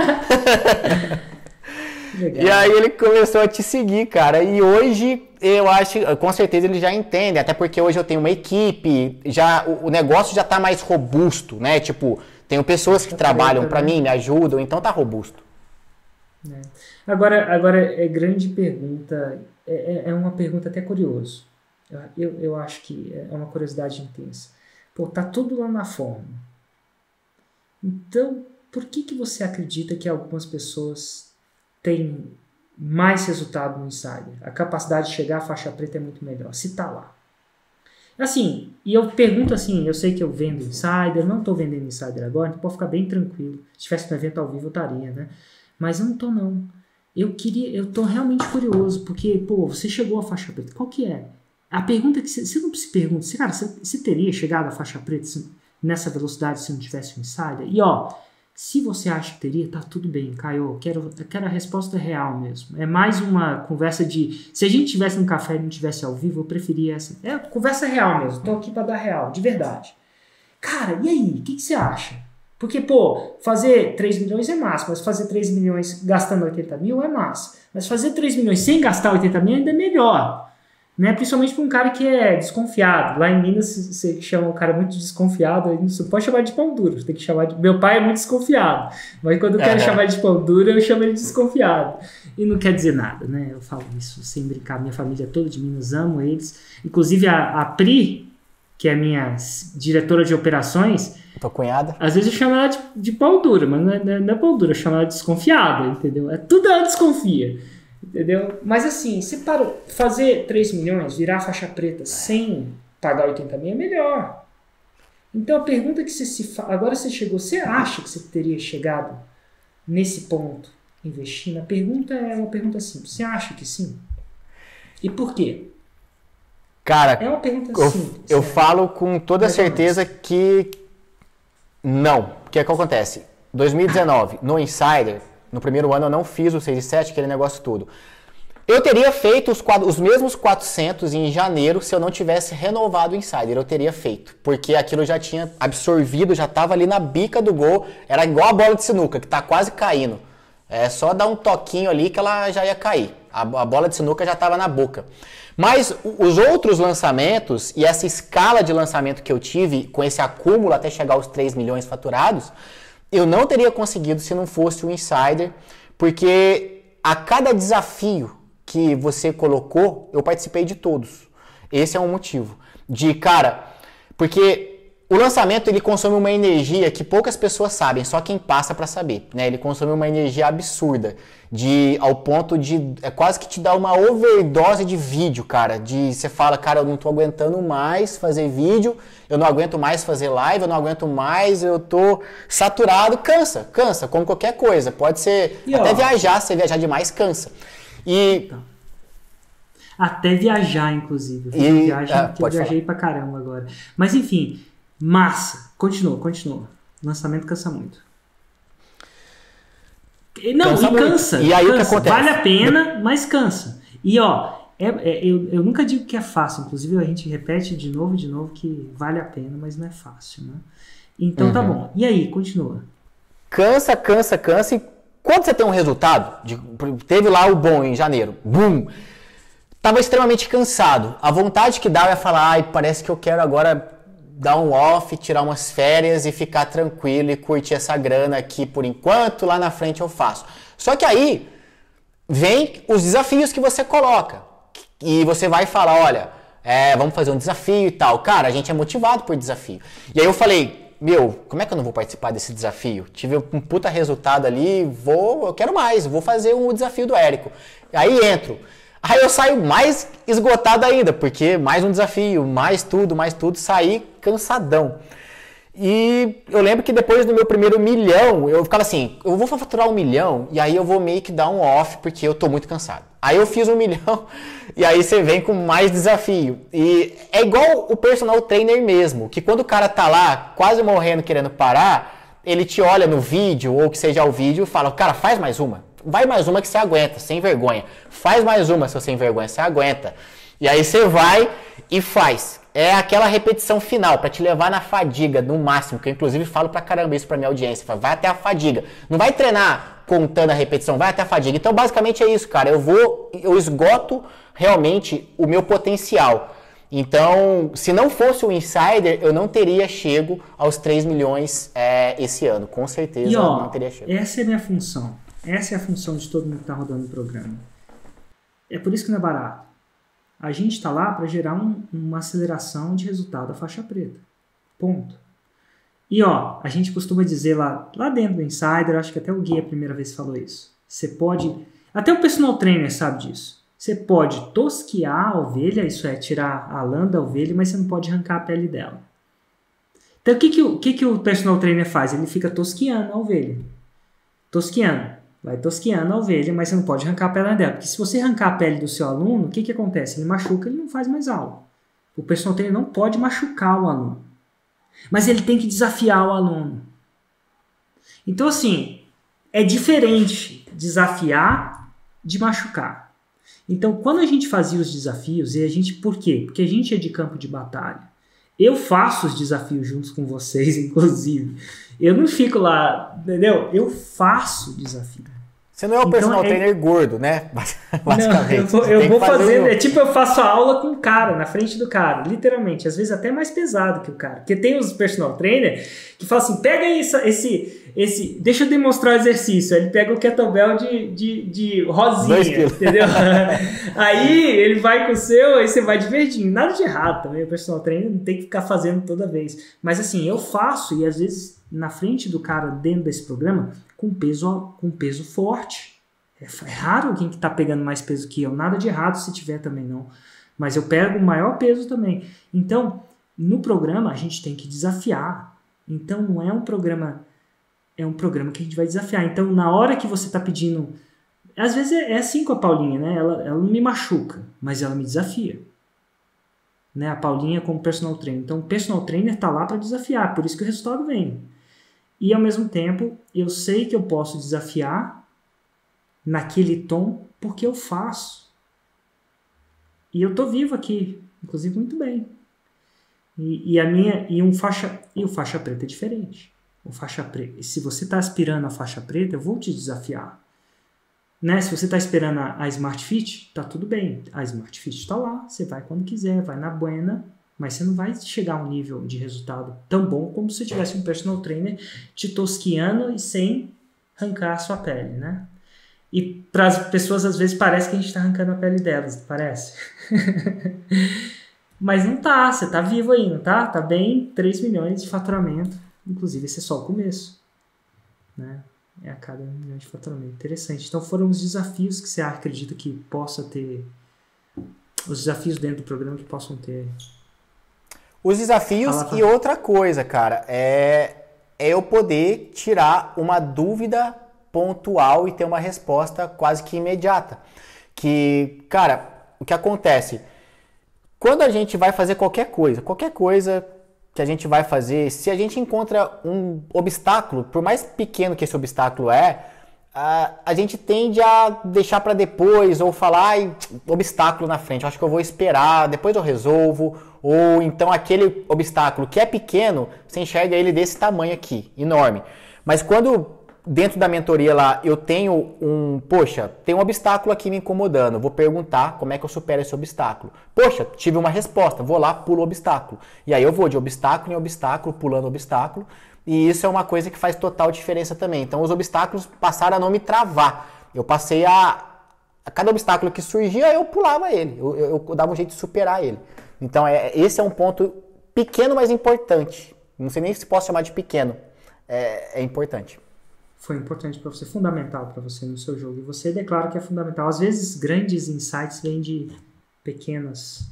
você. E aí ele começou a te seguir, cara. E hoje, eu acho, com certeza ele já entende. Até porque hoje eu tenho uma equipe, já, o, o negócio já tá mais robusto, né? Tipo... Tenho pessoas que trabalham para mim, me ajudam, então tá robusto. É. Agora, agora é grande pergunta, é, é uma pergunta até curiosa. Eu, eu acho que é uma curiosidade intensa. Pô, tá tudo lá na forma. Então, por que, que você acredita que algumas pessoas têm mais resultado no Insider? A capacidade de chegar à faixa preta é muito melhor, se tá lá. Assim, e eu pergunto assim, eu sei que eu vendo Insider, não estou vendendo Insider agora, então pode ficar bem tranquilo. Se tivesse um evento ao vivo eu estaria, né? Mas eu não estou não. Eu queria, eu estou realmente curioso, porque, pô, você chegou à faixa preta, qual que é? A pergunta que você, você não se pergunta, você, cara, você, você teria chegado à faixa preta nessa velocidade se não tivesse um Insider? E ó, se você acha que teria, tá tudo bem, Caio, eu quero, eu quero a resposta real mesmo. É mais uma conversa de... Se a gente tivesse no café e não tivesse ao vivo, eu preferia essa. É conversa real mesmo, tô aqui pra dar real, de verdade. Cara, e aí, o que, que você acha? Porque, pô, fazer três milhões é massa, mas fazer três milhões gastando oitenta mil é massa. Mas fazer três milhões sem gastar oitenta mil ainda é melhor. Né? Principalmente para um cara que é desconfiado. Lá em Minas, você chama um cara muito desconfiado, você pode chamar de pão duro. Você tem que chamar de... Meu pai é muito desconfiado, mas quando eu quero uhum. chamar de pão duro, eu chamo ele de desconfiado. E não quer dizer nada, né? Eu falo isso sem brincar. Minha família é toda de Minas, amo eles. Inclusive a, a Pri, que é a minha diretora de operações... Tua cunhada? Às vezes eu chamo ela de, de pão duro, mas não é, não é pão duro, eu chamo ela de desconfiada, entendeu? É tudo ela desconfia. Entendeu? Mas assim, se para fazer três milhões, virar faixa preta sem pagar oitenta mil é melhor. Então a pergunta que você se faz, agora você chegou, você acha que você teria chegado nesse ponto investindo? A pergunta é uma pergunta simples, você acha que sim? E por quê? Cara, É uma pergunta eu, simples. eu é. falo com toda Mais ou certeza que não. O que é que acontece? dois mil e dezenove, no Insider, no primeiro ano eu não fiz o seis e sete, aquele negócio tudo. Eu teria feito os, quadros, os mesmos quatrocentos em janeiro se eu não tivesse renovado o Insider. Eu teria feito, porque aquilo já tinha absorvido, já estava ali na bica do gol. Era igual a bola de sinuca, que está quase caindo. É só dar um toquinho ali que ela já ia cair. A, a bola de sinuca já estava na boca. Mas os outros lançamentos e essa escala de lançamento que eu tive, com esse acúmulo até chegar aos três milhões faturados, eu não teria conseguido se não fosse o Insider, porque a cada desafio que você colocou, eu participei de todos. Esse é um motivo. De, cara, porque o lançamento ele consome uma energia que poucas pessoas sabem, só quem passa para saber, né? Ele consome uma energia absurda, de ao ponto de é quase que te dá uma overdose de vídeo, cara. De você fala, cara, eu não tô aguentando mais fazer vídeo, eu não aguento mais fazer live, eu não aguento mais, eu tô saturado, cansa, cansa, como qualquer coisa. Pode ser E, até ó, viajar, se viajar demais cansa. E Então, até viajar, inclusive. Eu fiz E- uma viagem ah, que eu pode viajei pra caramba agora. Mas enfim, massa. Continua, continua. Lançamento cansa muito. E- Não, Cansa e muito. cansa. E aí o que cansa. acontece? Vale a pena, mas cansa. E ó, é- é- eu, eu nunca digo que é fácil. Inclusive a gente repete de novo e de novo que vale a pena, mas não é fácil, né? Então tá Uhum. bom. E aí, continua. cansa, cansa, cansa. E quando você tem um resultado, de- teve lá o bom em janeiro, bum, tava extremamente cansado. A vontade que dava é falar, ai, parece que eu quero agora dar um off, tirar umas férias e ficar tranquilo e curtir essa grana aqui por enquanto, lá na frente eu faço. Só que aí vem os desafios que você coloca. E você vai falar, olha, é, vamos fazer um desafio e tal. Cara, a gente é motivado por desafio. E aí eu falei, meu, como é que eu não vou participar desse desafio? Tive um puta resultado ali, vou, eu quero mais, vou fazer um desafio do Érico. Aí entro. Aí eu saio mais esgotado ainda, porque mais um desafio, mais tudo, mais tudo, saí cansadão. E eu lembro que depois do meu primeiro milhão, eu ficava assim, eu vou faturar um milhão, e aí eu vou meio que dar um off, porque eu tô muito cansado. Aí eu fiz um milhão, e aí você vem com mais desafio. E é igual o personal trainer mesmo, que quando o cara tá lá, quase morrendo, querendo parar, ele te olha no vídeo, ou que seja o vídeo, e fala, cara, faz mais uma. Vai mais uma que você aguenta, sem vergonha. Faz mais uma, seu sem vergonha, você aguenta. E aí você vai e faz. É aquela repetição final, para te levar na fadiga, no máximo, que eu inclusive falo pra caramba isso pra minha audiência. Falo, vai até a fadiga. Não vai treinar contando a repetição, vai até a fadiga. Então basicamente é isso, cara. Eu vou, eu esgoto realmente o meu potencial. Então, se não fosse o Insider, eu não teria chego aos três milhões é, esse ano. Com certeza E ó, não teria chego. essa é a minha função. Essa é a função de todo mundo que está rodando o programa. É por isso que não é barato. A gente está lá para gerar um, uma aceleração de resultado da faixa preta. Ponto. E ó, a gente costuma dizer lá, lá dentro do Insider, acho que até o Gui a primeira vez falou isso. Você pode, até o personal trainer sabe disso. Você pode tosquiar a ovelha, isso é, tirar a lã da ovelha, mas você não pode arrancar a pele dela. Então o que, que, o, que, que o personal trainer faz? Ele fica tosquiando a ovelha. Tosquiando. Vai tosquiando a ovelha, mas você não pode arrancar a pele dela. Porque se você arrancar a pele do seu aluno, o que, que acontece? Ele machuca, ele não faz mais aula. O personal trainer não pode machucar o aluno. Mas ele tem que desafiar o aluno. Então, assim, é diferente desafiar de machucar. Então, quando a gente fazia os desafios, e a gente, por quê? Porque a gente é de campo de batalha. Eu faço os desafios juntos com vocês, inclusive. Eu não fico lá, entendeu? Eu faço o desafio. Você não é o Então, personal é- trainer gordo, né? Basicamente. Não, eu vou, Você eu tem que vou fazer fazendo. o- É tipo, eu faço a aula com o cara, na frente do cara, literalmente. Às vezes até mais pesado que o cara. Porque tem os personal trainer que falam assim: pega aí essa- esse, esse. Deixa eu demonstrar o exercício. Aí ele pega o kettlebell de, de, de Dois rosinha, quilos. entendeu? Aí ele vai com o seu, aí você vai de verdinho. Nada de errado também. O personal trainer não tem que ficar fazendo toda vez. Mas assim, eu faço, e às vezes na frente do cara, dentro desse programa, com peso, com peso forte. É é raro alguém que está pegando mais peso que eu. Nada de errado se tiver também, não. Mas eu pego o maior peso também. Então, no programa, a gente tem que desafiar. Então, não é um programa... É um programa que a gente vai desafiar. Então, na hora que você está pedindo... Às vezes é, é assim com a Paulinha, né? Ela, ela não me machuca, mas ela me desafia. né? A Paulinha como personal trainer. Então, o personal trainer está lá para desafiar, por isso que o resultado vem. E, ao mesmo tempo, eu sei que eu posso desafiar naquele tom porque eu faço. E eu tô vivo aqui, inclusive muito bem. E, e, a minha, e, um faixa, e o faixa preta é diferente. O faixa preta, se você está aspirando a faixa preta, eu vou te desafiar. Né? Se você está esperando a, a Smart Fit, tá tudo bem. A Smart Fit está lá, você vai quando quiser, vai na buena, mas você não vai chegar a um nível de resultado tão bom como se tivesse um personal trainer te tosquiando e sem arrancar a sua pele, né? E para as pessoas, às vezes, parece que a gente está arrancando a pele delas, parece? Mas não tá, você tá vivo aí, não tá? Tá bem, três milhões de faturamento. Inclusive, esse é só o começo, né? É a cada milhão de faturamento. Interessante. Então, foram os desafios que você acredita que possa ter, os desafios dentro do programa que possam ter. Os desafios e outra coisa, cara, é, é eu poder tirar uma dúvida pontual e ter uma resposta quase que imediata. Que, cara, o que acontece? Quando a gente vai fazer qualquer coisa, qualquer coisa que a gente vai fazer, se a gente encontra um obstáculo, por mais pequeno que esse obstáculo é, a, a gente tende a deixar para depois, ou falar, ai, obstáculo na frente, acho que eu vou esperar, depois eu resolvo, ou então aquele obstáculo que é pequeno, você enxerga ele desse tamanho aqui, enorme. Mas quando dentro da mentoria lá eu tenho um, poxa, tem um obstáculo aqui me incomodando, vou perguntar como é que eu supero esse obstáculo. Poxa, tive uma resposta, vou lá, pulo o obstáculo. E aí eu vou de obstáculo em obstáculo, pulando obstáculo, e isso é uma coisa que faz total diferença também. Então os obstáculos passaram a não me travar. Eu passei a, a cada obstáculo que surgia, eu pulava ele, eu, eu, eu dava um jeito de superar ele. Então é, esse é um ponto pequeno, mas importante. Não sei nem se posso chamar de pequeno, é, é importante. Foi importante para você, fundamental para você no seu jogo. E você declara que é fundamental. Às vezes, grandes insights vêm de pequenas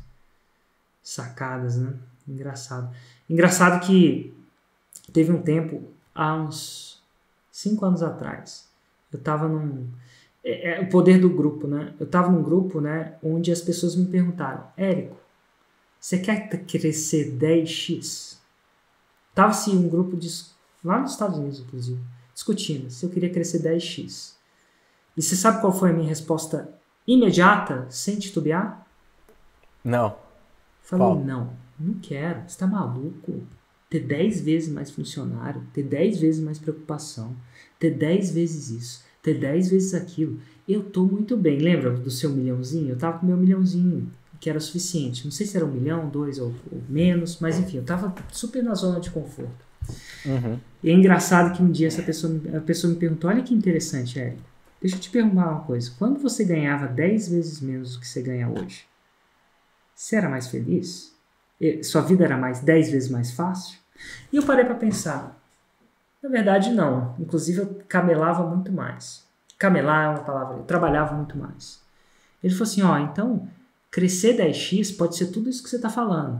sacadas, né? Engraçado. Engraçado que teve um tempo, há uns cinco anos atrás, eu estava num... É, é o poder do grupo, né? Eu estava num grupo, né, onde as pessoas me perguntaram, Érico, você quer crescer dez x? Tava-se um grupo de... lá nos Estados Unidos, inclusive, discutindo se eu queria crescer dez x. E você sabe qual foi a minha resposta imediata, sem titubear? Não. Falei, qual? não, não quero. Você tá maluco? Ter dez vezes mais funcionário, ter dez vezes mais preocupação, ter dez vezes isso, ter dez vezes aquilo. Eu tô muito bem. Lembra do seu milhãozinho? Eu tava com meu milhãozinho, que era o suficiente. Não sei se era um milhão, dois ou, ou menos, mas enfim, eu tava super na zona de conforto. Uhum. E é engraçado que um dia essa pessoa, a pessoa me perguntou, olha que interessante, Érico, deixa eu te perguntar uma coisa, quando você ganhava dez vezes menos do que você ganha hoje, você era mais feliz? Sua vida era mais dez vezes mais fácil? E eu parei para pensar, na verdade não, inclusive eu camelava muito mais. Camelar é uma palavra, eu trabalhava muito mais. Ele falou assim, ó, então crescer dez x pode ser tudo isso que você está falando.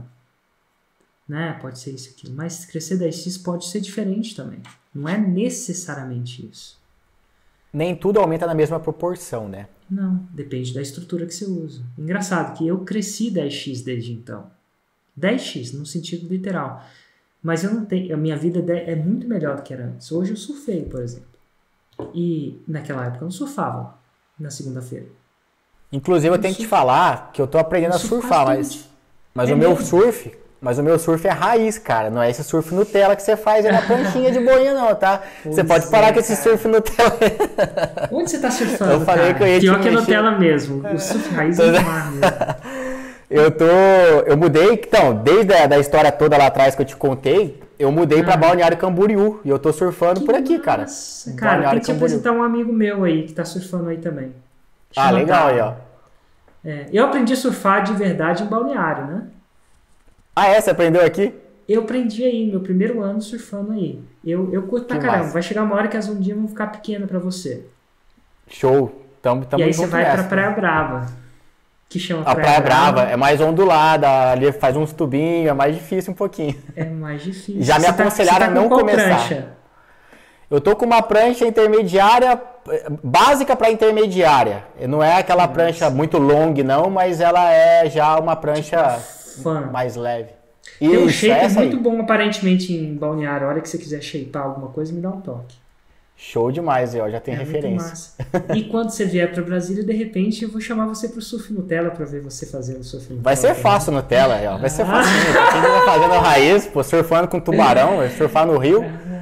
Né? Pode ser isso aqui, mas crescer dez x pode ser diferente também. Não é necessariamente isso. Nem tudo aumenta na mesma proporção, né? Não, depende da estrutura que você usa. Engraçado que eu cresci dez x desde então. dez x no sentido literal. Mas eu não tenho, a minha vida é muito melhor do que era antes. Hoje eu surfei, por exemplo. E naquela época eu não surfava na segunda-feira. Inclusive eu, eu tenho surf... que te falar que eu tô aprendendo eu a surfar, mas, mas é o meu mesmo? surf... Mas o meu surf é raiz, cara. Não é esse surf Nutella que você faz aí na pranchinha de boinha, não, tá? Pois você pode parar é, com esse cara. surf Nutella. Onde você tá surfando, eu falei cara? Que eu ia Pior que é mexer. Nutella mesmo. O surf raiz é do mar mesmo. Eu tô... Eu mudei... Então, desde a da história toda lá atrás que eu te contei, eu mudei ah. pra Balneário Camboriú. E eu tô surfando que por aqui, massa. cara. Cara, Balneário tem que te Camboriú. apresentar um amigo meu aí que tá surfando aí também. Chama ah, legal Tala. aí, ó. É, eu aprendi a surfar de verdade em Balneário, né? Ah, é? Você aprendeu aqui? Eu aprendi aí, meu primeiro ano surfando aí. Eu, eu curto pra caramba. Massa. Vai chegar uma hora que as ondinhas vão ficar pequenas pra você. Show. Tamo, tamo e aí você vai nessa, pra Praia Brava. Que chama A Praia, Praia Brava. Brava é mais ondulada, ali faz uns tubinhos, é mais difícil um pouquinho. É mais difícil. Já me você aconselharam tá, a não qual começar. Prancha? Eu tô com uma prancha intermediária, básica para intermediária. Não é aquela Nossa. prancha muito long, não, mas ela é já uma prancha... Tipo fã. Mais leve. Tem um Isso, shape essa muito aí. bom, aparentemente, em Balneário. A hora que você quiser shapear alguma coisa, me dá um toque. Show demais, ó, já tem É muito referência. massa. E quando você vier para Brasília, de repente, eu vou chamar você pro Surf Nutella para ver você fazendo surf Nutella. Vai ser também. fácil no tela, ó. Vai ser Ah. fácil. Quem tá fazendo a raiz, pô, surfando com tubarão, surfar no rio.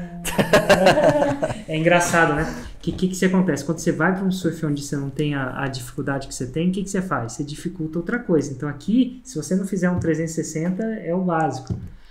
É engraçado, né? O que, que, que se acontece? Quando você vai para um surf onde você não tem a, a dificuldade que você tem, o que, que você faz? Você dificulta outra coisa. Então aqui, se você não fizer um trezentos e sessenta, é o básico.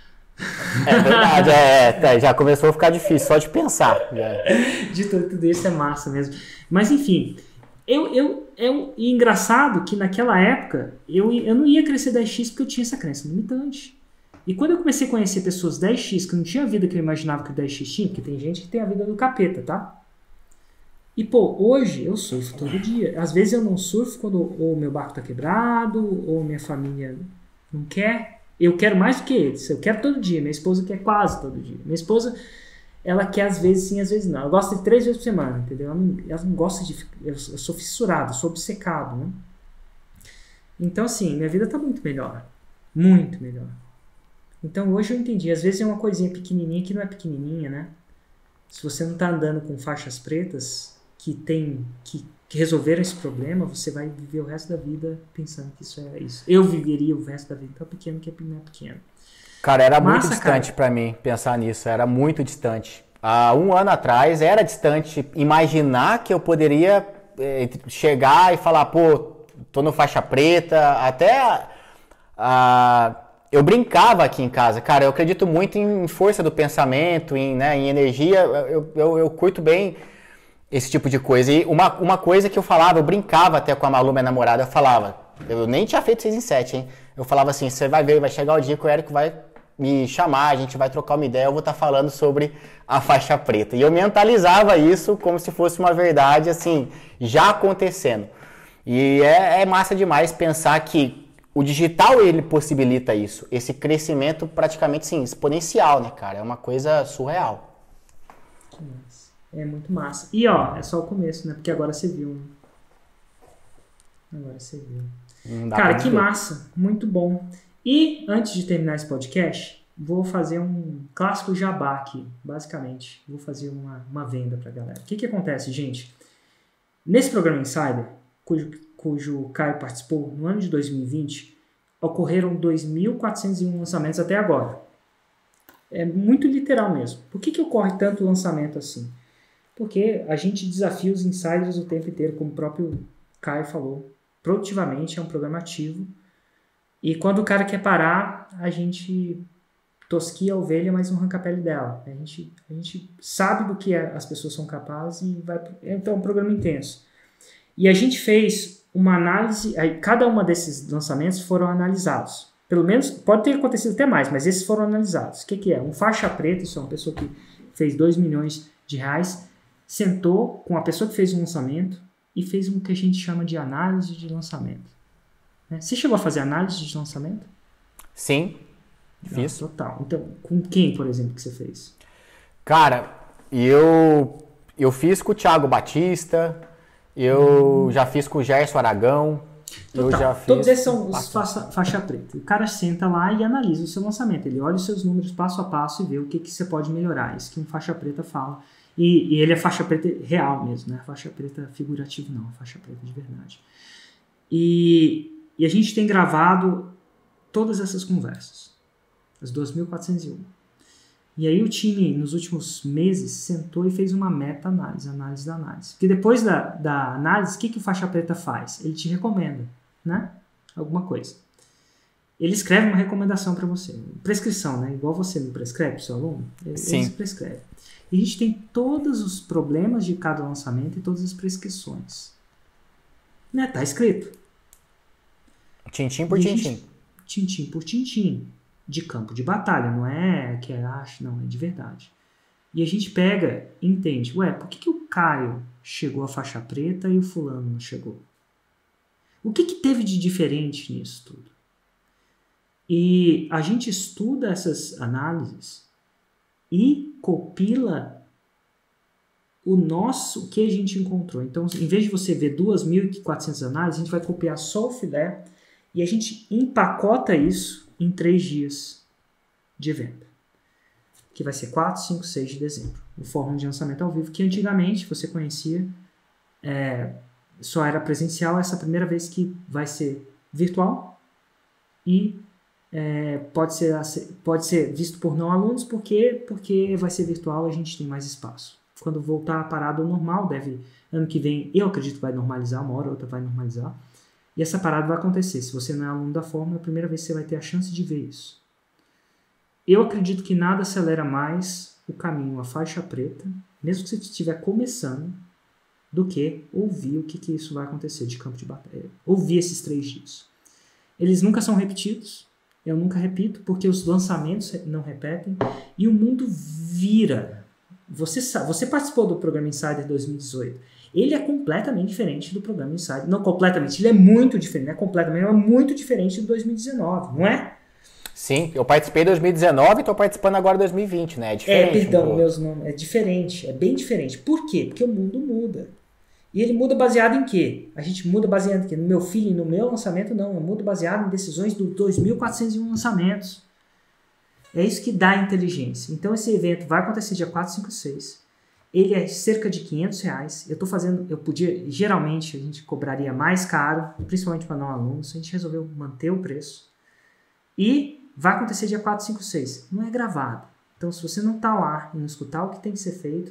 É verdade, é, tá, já começou a ficar difícil, só de pensar. Já. De tudo, tudo isso é massa mesmo. Mas enfim, eu, eu, eu, e engraçado que naquela época eu, eu não ia crescer dez x porque eu tinha essa crença limitante. E quando eu comecei a conhecer pessoas dez x que não tinha a vida que eu imaginava que o dez x tinha, porque tem gente que tem a vida do capeta, tá? E pô, hoje eu surfo todo dia. Às vezes eu não surfo quando ou meu barco tá quebrado, ou minha família não quer. Eu quero mais do que eles. Eu quero todo dia. Minha esposa quer quase todo dia. Minha esposa, ela quer às vezes sim, às vezes não. Ela gosta de três vezes por semana, entendeu? Ela não, ela não gosta de... Eu, eu sou fissurado, eu sou obcecado, né? Então, assim, minha vida tá muito melhor. Muito melhor. Então, hoje eu entendi. Às vezes é uma coisinha pequenininha que não é pequenininha, né? Se você não tá andando com faixas pretas que tem... que que resolveram esse problema, você vai viver o resto da vida pensando que isso é isso. Eu viveria o resto da vida tão pequeno que não é pequeno. Cara, era Massa, muito distante cara. pra mim pensar nisso, era muito distante. Há um ano atrás era distante imaginar que eu poderia eh, chegar e falar, pô, tô no faixa preta, até ah, eu brincava aqui em casa, cara, eu acredito muito em força do pensamento, em, né, em energia, eu, eu, eu curto bem esse tipo de coisa. E uma, uma coisa que eu falava, eu brincava até com a Malu, minha namorada, eu falava, eu nem tinha feito seis em sete, hein? Eu falava assim, você vai ver, vai chegar o dia que o Érico vai me chamar, a gente vai trocar uma ideia, eu vou estar falando sobre a faixa preta. E eu mentalizava isso como se fosse uma verdade, assim, já acontecendo. E é, é massa demais pensar que o digital, ele possibilita isso, esse crescimento praticamente, sim, exponencial, né, cara? É uma coisa surreal. Que massa. É muito massa. E ó, é só o começo, né? Porque agora você viu. Né? Agora você viu. Não dá Cara, pra que dizer. massa. Muito bom. E antes de terminar esse podcast, vou fazer um clássico jabá aqui, basicamente. Vou fazer uma, uma venda pra galera. O que que acontece, gente? Nesse programa Insider, cujo, cujo o Caio participou, no ano de dois mil e vinte, ocorreram dois mil quatrocentos e um lançamentos até agora. É muito literal mesmo. Por que que ocorre tanto lançamento assim? Porque a gente desafia os insiders o tempo inteiro, como o próprio Caio falou. Produtivamente, é um programa ativo. E quando o cara quer parar, a gente tosquia a ovelha, mas não arranca a pele dela. A gente, a gente sabe do que as pessoas são capazes e vai... Então é um programa intenso. E a gente fez uma análise... Aí, cada uma desses lançamentos foram analisados. Pelo menos, pode ter acontecido até mais, mas esses foram analisados. O que que é? Um faixa preta, isso é uma pessoa que fez dois milhões de reais, sentou com a pessoa que fez o lançamento e fez o que a gente chama de análise de lançamento. Né? Você chegou a fazer análise de lançamento? Sim, fiz. Ah, total. Então, com quem, por exemplo, que você fez? Cara, eu, eu fiz com o Thiago Batista, eu hum. já fiz com o Gerson Aragão, total. eu já fiz... Todos esses são os faixa, faixa preta. O cara senta lá e analisa o seu lançamento. Ele olha os seus números passo a passo e vê o que, que você pode melhorar. Isso que um faixa preta fala. E, e ele é faixa preta real mesmo, né? Faixa preta figurativa não, faixa preta de verdade. E, e a gente tem gravado todas essas conversas, as dois mil quatrocentos e um. E aí o time, nos últimos meses, sentou e fez uma meta-análise, análise da análise. Porque depois da, da análise, o que, que o faixa preta faz? Ele te recomenda, né? Alguma coisa. Ele escreve uma recomendação para você. Prescrição, né? Igual você me prescreve, seu aluno. Ele, Sim. ele prescreve. E a gente tem todos os problemas de cada lançamento e todas as prescrições. Né? Tá escrito. Tintim por E a tintim. gente- Tintim por tintim. De campo de batalha. Não é que é acho, não. É de verdade. E a gente pega e entende. Ué, por que, que o Caio chegou à faixa preta e o fulano não chegou? O que, que teve de diferente nisso tudo? E a gente estuda essas análises e copila o nosso, o que a gente encontrou. Então, em vez de você ver duas mil e quatrocentas análises, a gente vai copiar só o filé e a gente empacota isso em três dias de evento, que vai ser quatro, cinco, seis de dezembro. O Fórum de Lançamento ao Vivo, que antigamente você conhecia, é, só era presencial, essa primeira vez que vai ser virtual e é, pode, ser, pode ser visto por não alunos, por quê? Porque vai ser virtual e a gente tem mais espaço. Quando voltar a parada ao normal, deve, ano que vem, eu acredito que vai normalizar, uma hora ou outra vai normalizar, e essa parada vai acontecer. Se você não é aluno da Fórmula, é a primeira vez que você vai ter a chance de ver isso. Eu acredito que nada acelera mais o caminho à faixa preta, mesmo que você estiver começando, do que ouvir o que, que isso vai acontecer de campo de batalha. Ouvir esses três dias. Eles nunca são repetidos, eu nunca repito, porque os lançamentos não repetem, e o mundo vira. Você, sabe, você participou do Programa Insider dois mil e dezoito. Ele é completamente diferente do Programa Insider. Não completamente, ele é muito diferente, não é completamente, ele é muito diferente do dois mil e dezenove, não é? Sim, eu participei em dois mil e dezenove e estou participando agora em dois mil e vinte, né? É diferente. É, perdão, um meus nomes. É diferente, é bem diferente. Por quê? Porque o mundo muda. E ele muda baseado em quê? A gente muda baseado em quê? No meu filho e no meu lançamento, não. Eu mudo baseado em decisões dos dois mil quatrocentos e um lançamentos. É isso que dá inteligência. Então esse evento vai acontecer dia quatro, cinco e seis. Ele é cerca de quinhentos reais. Eu estou fazendo, eu podia, geralmente a gente cobraria mais caro, principalmente para não alunos. A gente resolveu manter o preço. E vai acontecer dia quatro, cinco, seis. Não é gravado. Então, se você não está lá e não escutar o que tem que ser feito,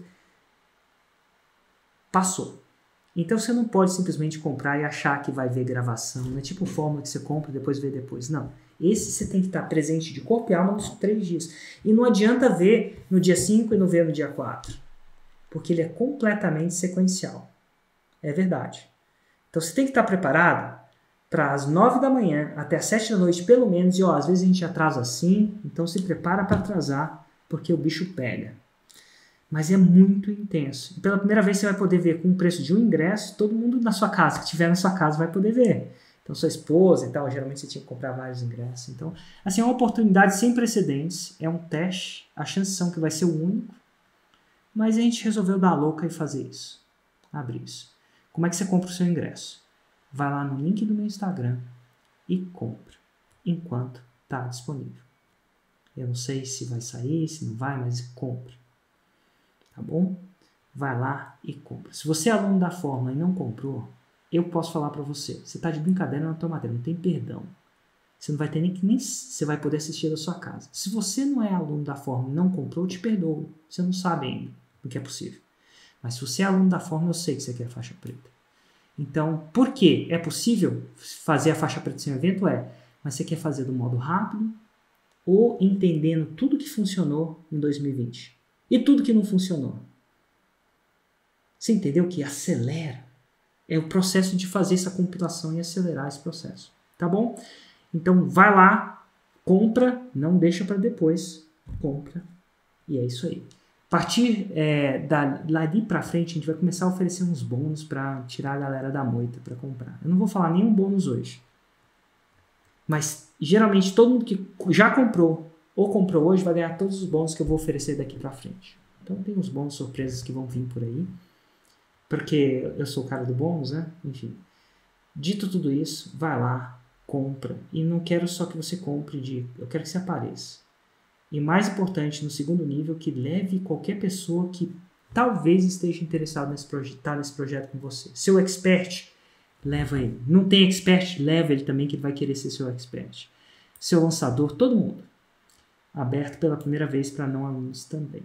passou. Então, você não pode simplesmente comprar e achar que vai ver gravação. Não é tipo fórmula que você compra e depois vê depois. Não. Esse você tem que estar presente de corpo e alma nos três dias. E não adianta ver no dia cinco e não ver no dia quatro. Porque ele é completamente sequencial. É verdade. Então, você tem que estar preparado para as nove da manhã até as sete da noite, pelo menos, e ó, às vezes a gente atrasa assim, então se prepara para atrasar, porque o bicho pega. Mas é muito intenso. E pela primeira vez você vai poder ver com o preço de um ingresso, todo mundo na sua casa, que estiver na sua casa, vai poder ver. Então sua esposa e tal, geralmente você tinha que comprar vários ingressos. Então, assim, é uma oportunidade sem precedentes, é um teste, a chance são que vai ser o único, mas a gente resolveu dar a louca e fazer isso. Abrir isso. Como é que você compra o seu ingresso? Vai lá no link do meu Instagram e compra, enquanto está disponível. Eu não sei se vai sair, se não vai, mas compra. Tá bom? Vai lá e compra. Se você é aluno da Fórmula e não comprou, eu posso falar para você. Você está de brincadeira na tua matéria, não tem perdão. Você não vai ter nem que nem você vai poder assistir da sua casa. Se você não é aluno da Fórmula e não comprou, eu te perdoo. Você não sabe ainda o que é possível. Mas se você é aluno da Fórmula, eu sei que você quer faixa preta. Então, por que é possível fazer a faixa preta sem evento? É, mas você quer fazer do modo rápido ou entendendo tudo que funcionou em dois mil e vinte e tudo que não funcionou? Você entendeu que acelera? É o processo de fazer essa compilação e acelerar esse processo, tá bom? Então, vai lá, compra, não deixa para depois, compra, e é isso aí. A partir é, da, dali para frente, a gente vai começar a oferecer uns bônus para tirar a galera da moita para comprar. Eu não vou falar nenhum bônus hoje. Mas, geralmente, todo mundo que já comprou ou comprou hoje vai ganhar todos os bônus que eu vou oferecer daqui para frente. Então, tem uns bônus surpresas que vão vir por aí. Porque eu sou o cara do bônus, né? Enfim. Dito tudo isso, vai lá, compra. E não quero só que você compre de... Eu quero que você apareça. E mais importante, no segundo nível, que leve qualquer pessoa que talvez esteja interessado nesse, proje- tá nesse projeto com você. Seu expert, leva ele. Não tem expert, leva ele também, que ele vai querer ser seu expert. Seu lançador, todo mundo. Aberto pela primeira vez para não alunos também.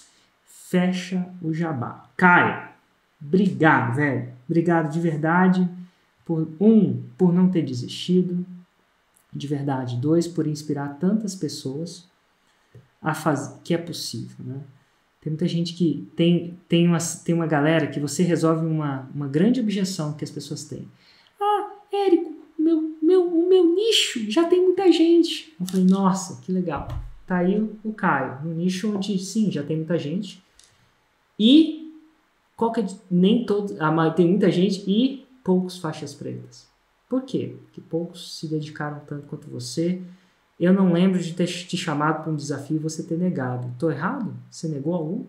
Fecha o jabá. Caio, obrigado, velho. Obrigado de verdade. Por, um, por não ter desistido. De verdade. Dois, por inspirar tantas pessoas a fazer, que é possível, né? Tem muita gente que tem, tem, uma, tem uma galera que você resolve uma, uma grande objeção que as pessoas têm. Ah, Érico, meu, meu, o meu nicho já tem muita gente. Eu falei, nossa, que legal. Tá aí o, o Caio, no nicho onde, sim, já tem muita gente. E qual que é, nem todo, a, tem muita gente e poucos faixas pretas. Por quê? Porque poucos se dedicaram tanto quanto você. Eu não lembro de ter te chamado para um desafio e você ter negado. Estou errado? Você negou algum?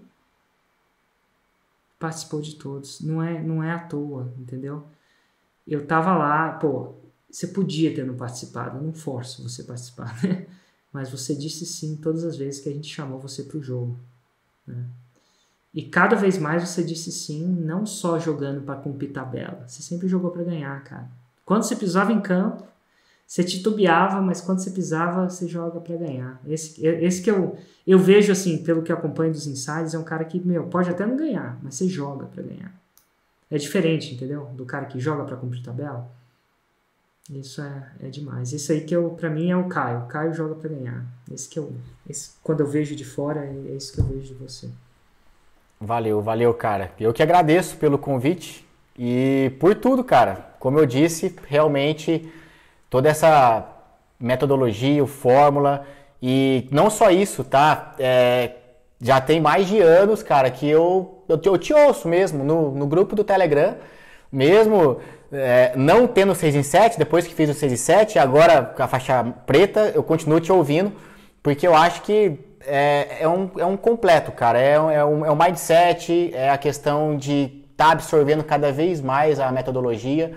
Participou de todos. Não é, não é à toa, entendeu? Eu tava lá, pô, você podia ter não participado, eu não forço você a participar, né? Mas você disse sim todas as vezes que a gente chamou você para o jogo, né? E cada vez mais você disse sim, não só jogando para cumprir tabela, você sempre jogou para ganhar, cara. Quando você pisava em campo, você titubeava, mas quando você pisava, você joga para ganhar. Esse, esse que eu, eu vejo, assim, pelo que eu acompanho dos insiders, é um cara que, meu, pode até não ganhar, mas você joga para ganhar. É diferente, entendeu? Do cara que joga para cumprir tabela. Isso é, é demais. Isso aí que eu, pra mim é o Caio. O Caio joga pra ganhar. Esse que eu, esse, quando eu vejo de fora, é, é isso que eu vejo de você. Valeu, valeu, cara. Eu que agradeço pelo convite e por tudo, cara. Como eu disse, realmente toda essa metodologia, fórmula e não só isso, tá? É, já tem mais de anos, cara, que eu, eu, eu te ouço mesmo no, no grupo do Telegram, mesmo... É, não tendo seis em sete, depois que fiz o seis em sete, agora com a faixa preta, eu continuo te ouvindo, porque eu acho que é, é, um, é um completo, cara. É um, é, um, é um mindset, é a questão de estar tá absorvendo cada vez mais a metodologia.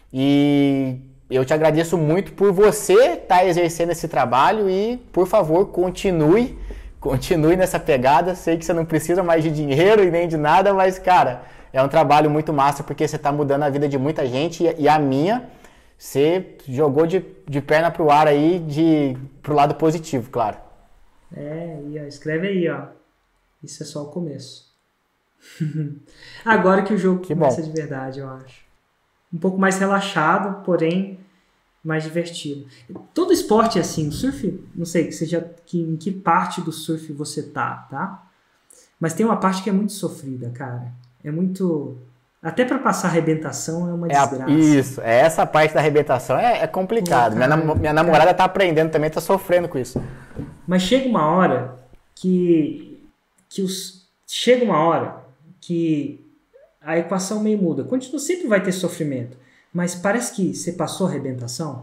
E eu te agradeço muito por você estar tá exercendo esse trabalho e, por favor, continue, continue nessa pegada. Sei que você não precisa mais de dinheiro e nem de nada, mas, cara... É um trabalho muito massa porque você está mudando a vida de muita gente e a minha, você jogou de, de perna pro ar aí, de, pro lado positivo, claro. É, e ó, escreve aí, ó. Isso é só o começo. Agora que o jogo que começa bom. De verdade, eu acho. Um pouco mais relaxado, porém mais divertido. Todo esporte é assim, o surf, não sei que seja, que, em que parte do surf você tá, tá? Mas tem uma parte que é muito sofrida, cara. É muito... Até para passar arrebentação é uma é desgraça. A, isso, é essa parte da arrebentação é, é complicado. Minha, nam minha namorada cara. Tá aprendendo também, tá sofrendo com isso. Mas chega uma hora que... que os, chega uma hora que a equação meio muda. Continua, sempre vai ter sofrimento. Mas parece que você passou a arrebentação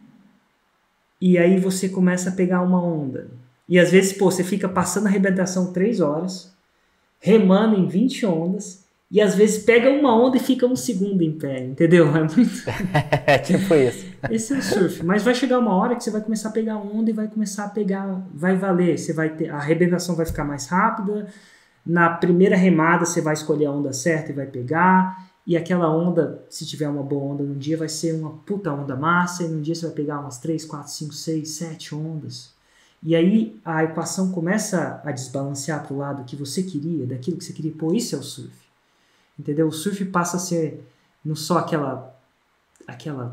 e aí você começa a pegar uma onda. E às vezes, pô, você fica passando a arrebentação três horas, remando em vinte ondas, e às vezes pega uma onda e fica um segundo em pé, entendeu? É muito... É tipo isso. Esse é o surf. Mas vai chegar uma hora que você vai começar a pegar onda e vai começar a pegar... Vai valer. Você vai ter... A arrebentação vai ficar mais rápida. Na primeira remada você vai escolher a onda certa e vai pegar. E aquela onda, se tiver uma boa onda num dia, vai ser uma puta onda massa. E num dia você vai pegar umas três, quatro, cinco, seis, sete ondas. E aí a equação começa a desbalancear para o lado que você queria, daquilo que você queria. Pô, isso é o surf. Entendeu? O surf passa a ser não só aquela, aquela,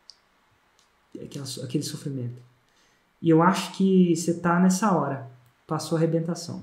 aquela aquele sofrimento. E eu acho que você tá nessa hora. Passou a arrebentação.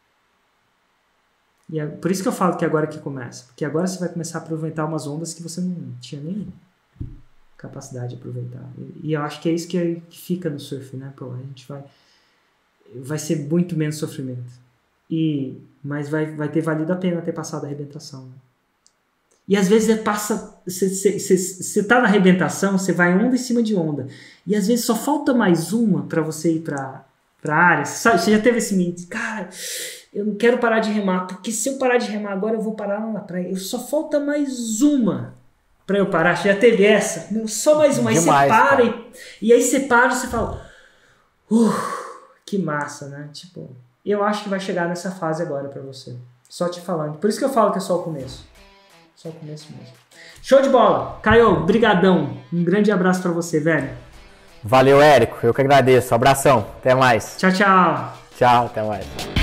E é por isso que eu falo que agora que começa. Porque agora você vai começar a aproveitar umas ondas que você não tinha nem capacidade de aproveitar. E, e eu acho que é isso que, é, que fica no surf, né? Pô, a gente vai... Vai ser muito menos sofrimento. E, mas vai, vai ter valido a pena ter passado a arrebentação. Né? E às vezes você passa... Você tá na arrebentação, você vai onda em cima de onda. E às vezes só falta mais uma para você ir pra, pra área. Você, você já teve esse mito? Cara, eu não quero parar de remar, porque se eu parar de remar agora eu vou parar lá na praia. Eu só falta mais uma para eu parar. Você já teve essa? Meu, só mais uma. Aí Demais, você para e, e aí você para e você fala... Uh, que massa, né? Tipo, eu acho que vai chegar nessa fase agora pra você. Só te falando. Por isso que eu falo que é só o começo. Só o começo mesmo. Show de bola! Caio, brigadão. Um grande abraço pra você, velho. Valeu, Érico. Eu que agradeço. Abração. Até mais. Tchau, tchau. Tchau, até mais.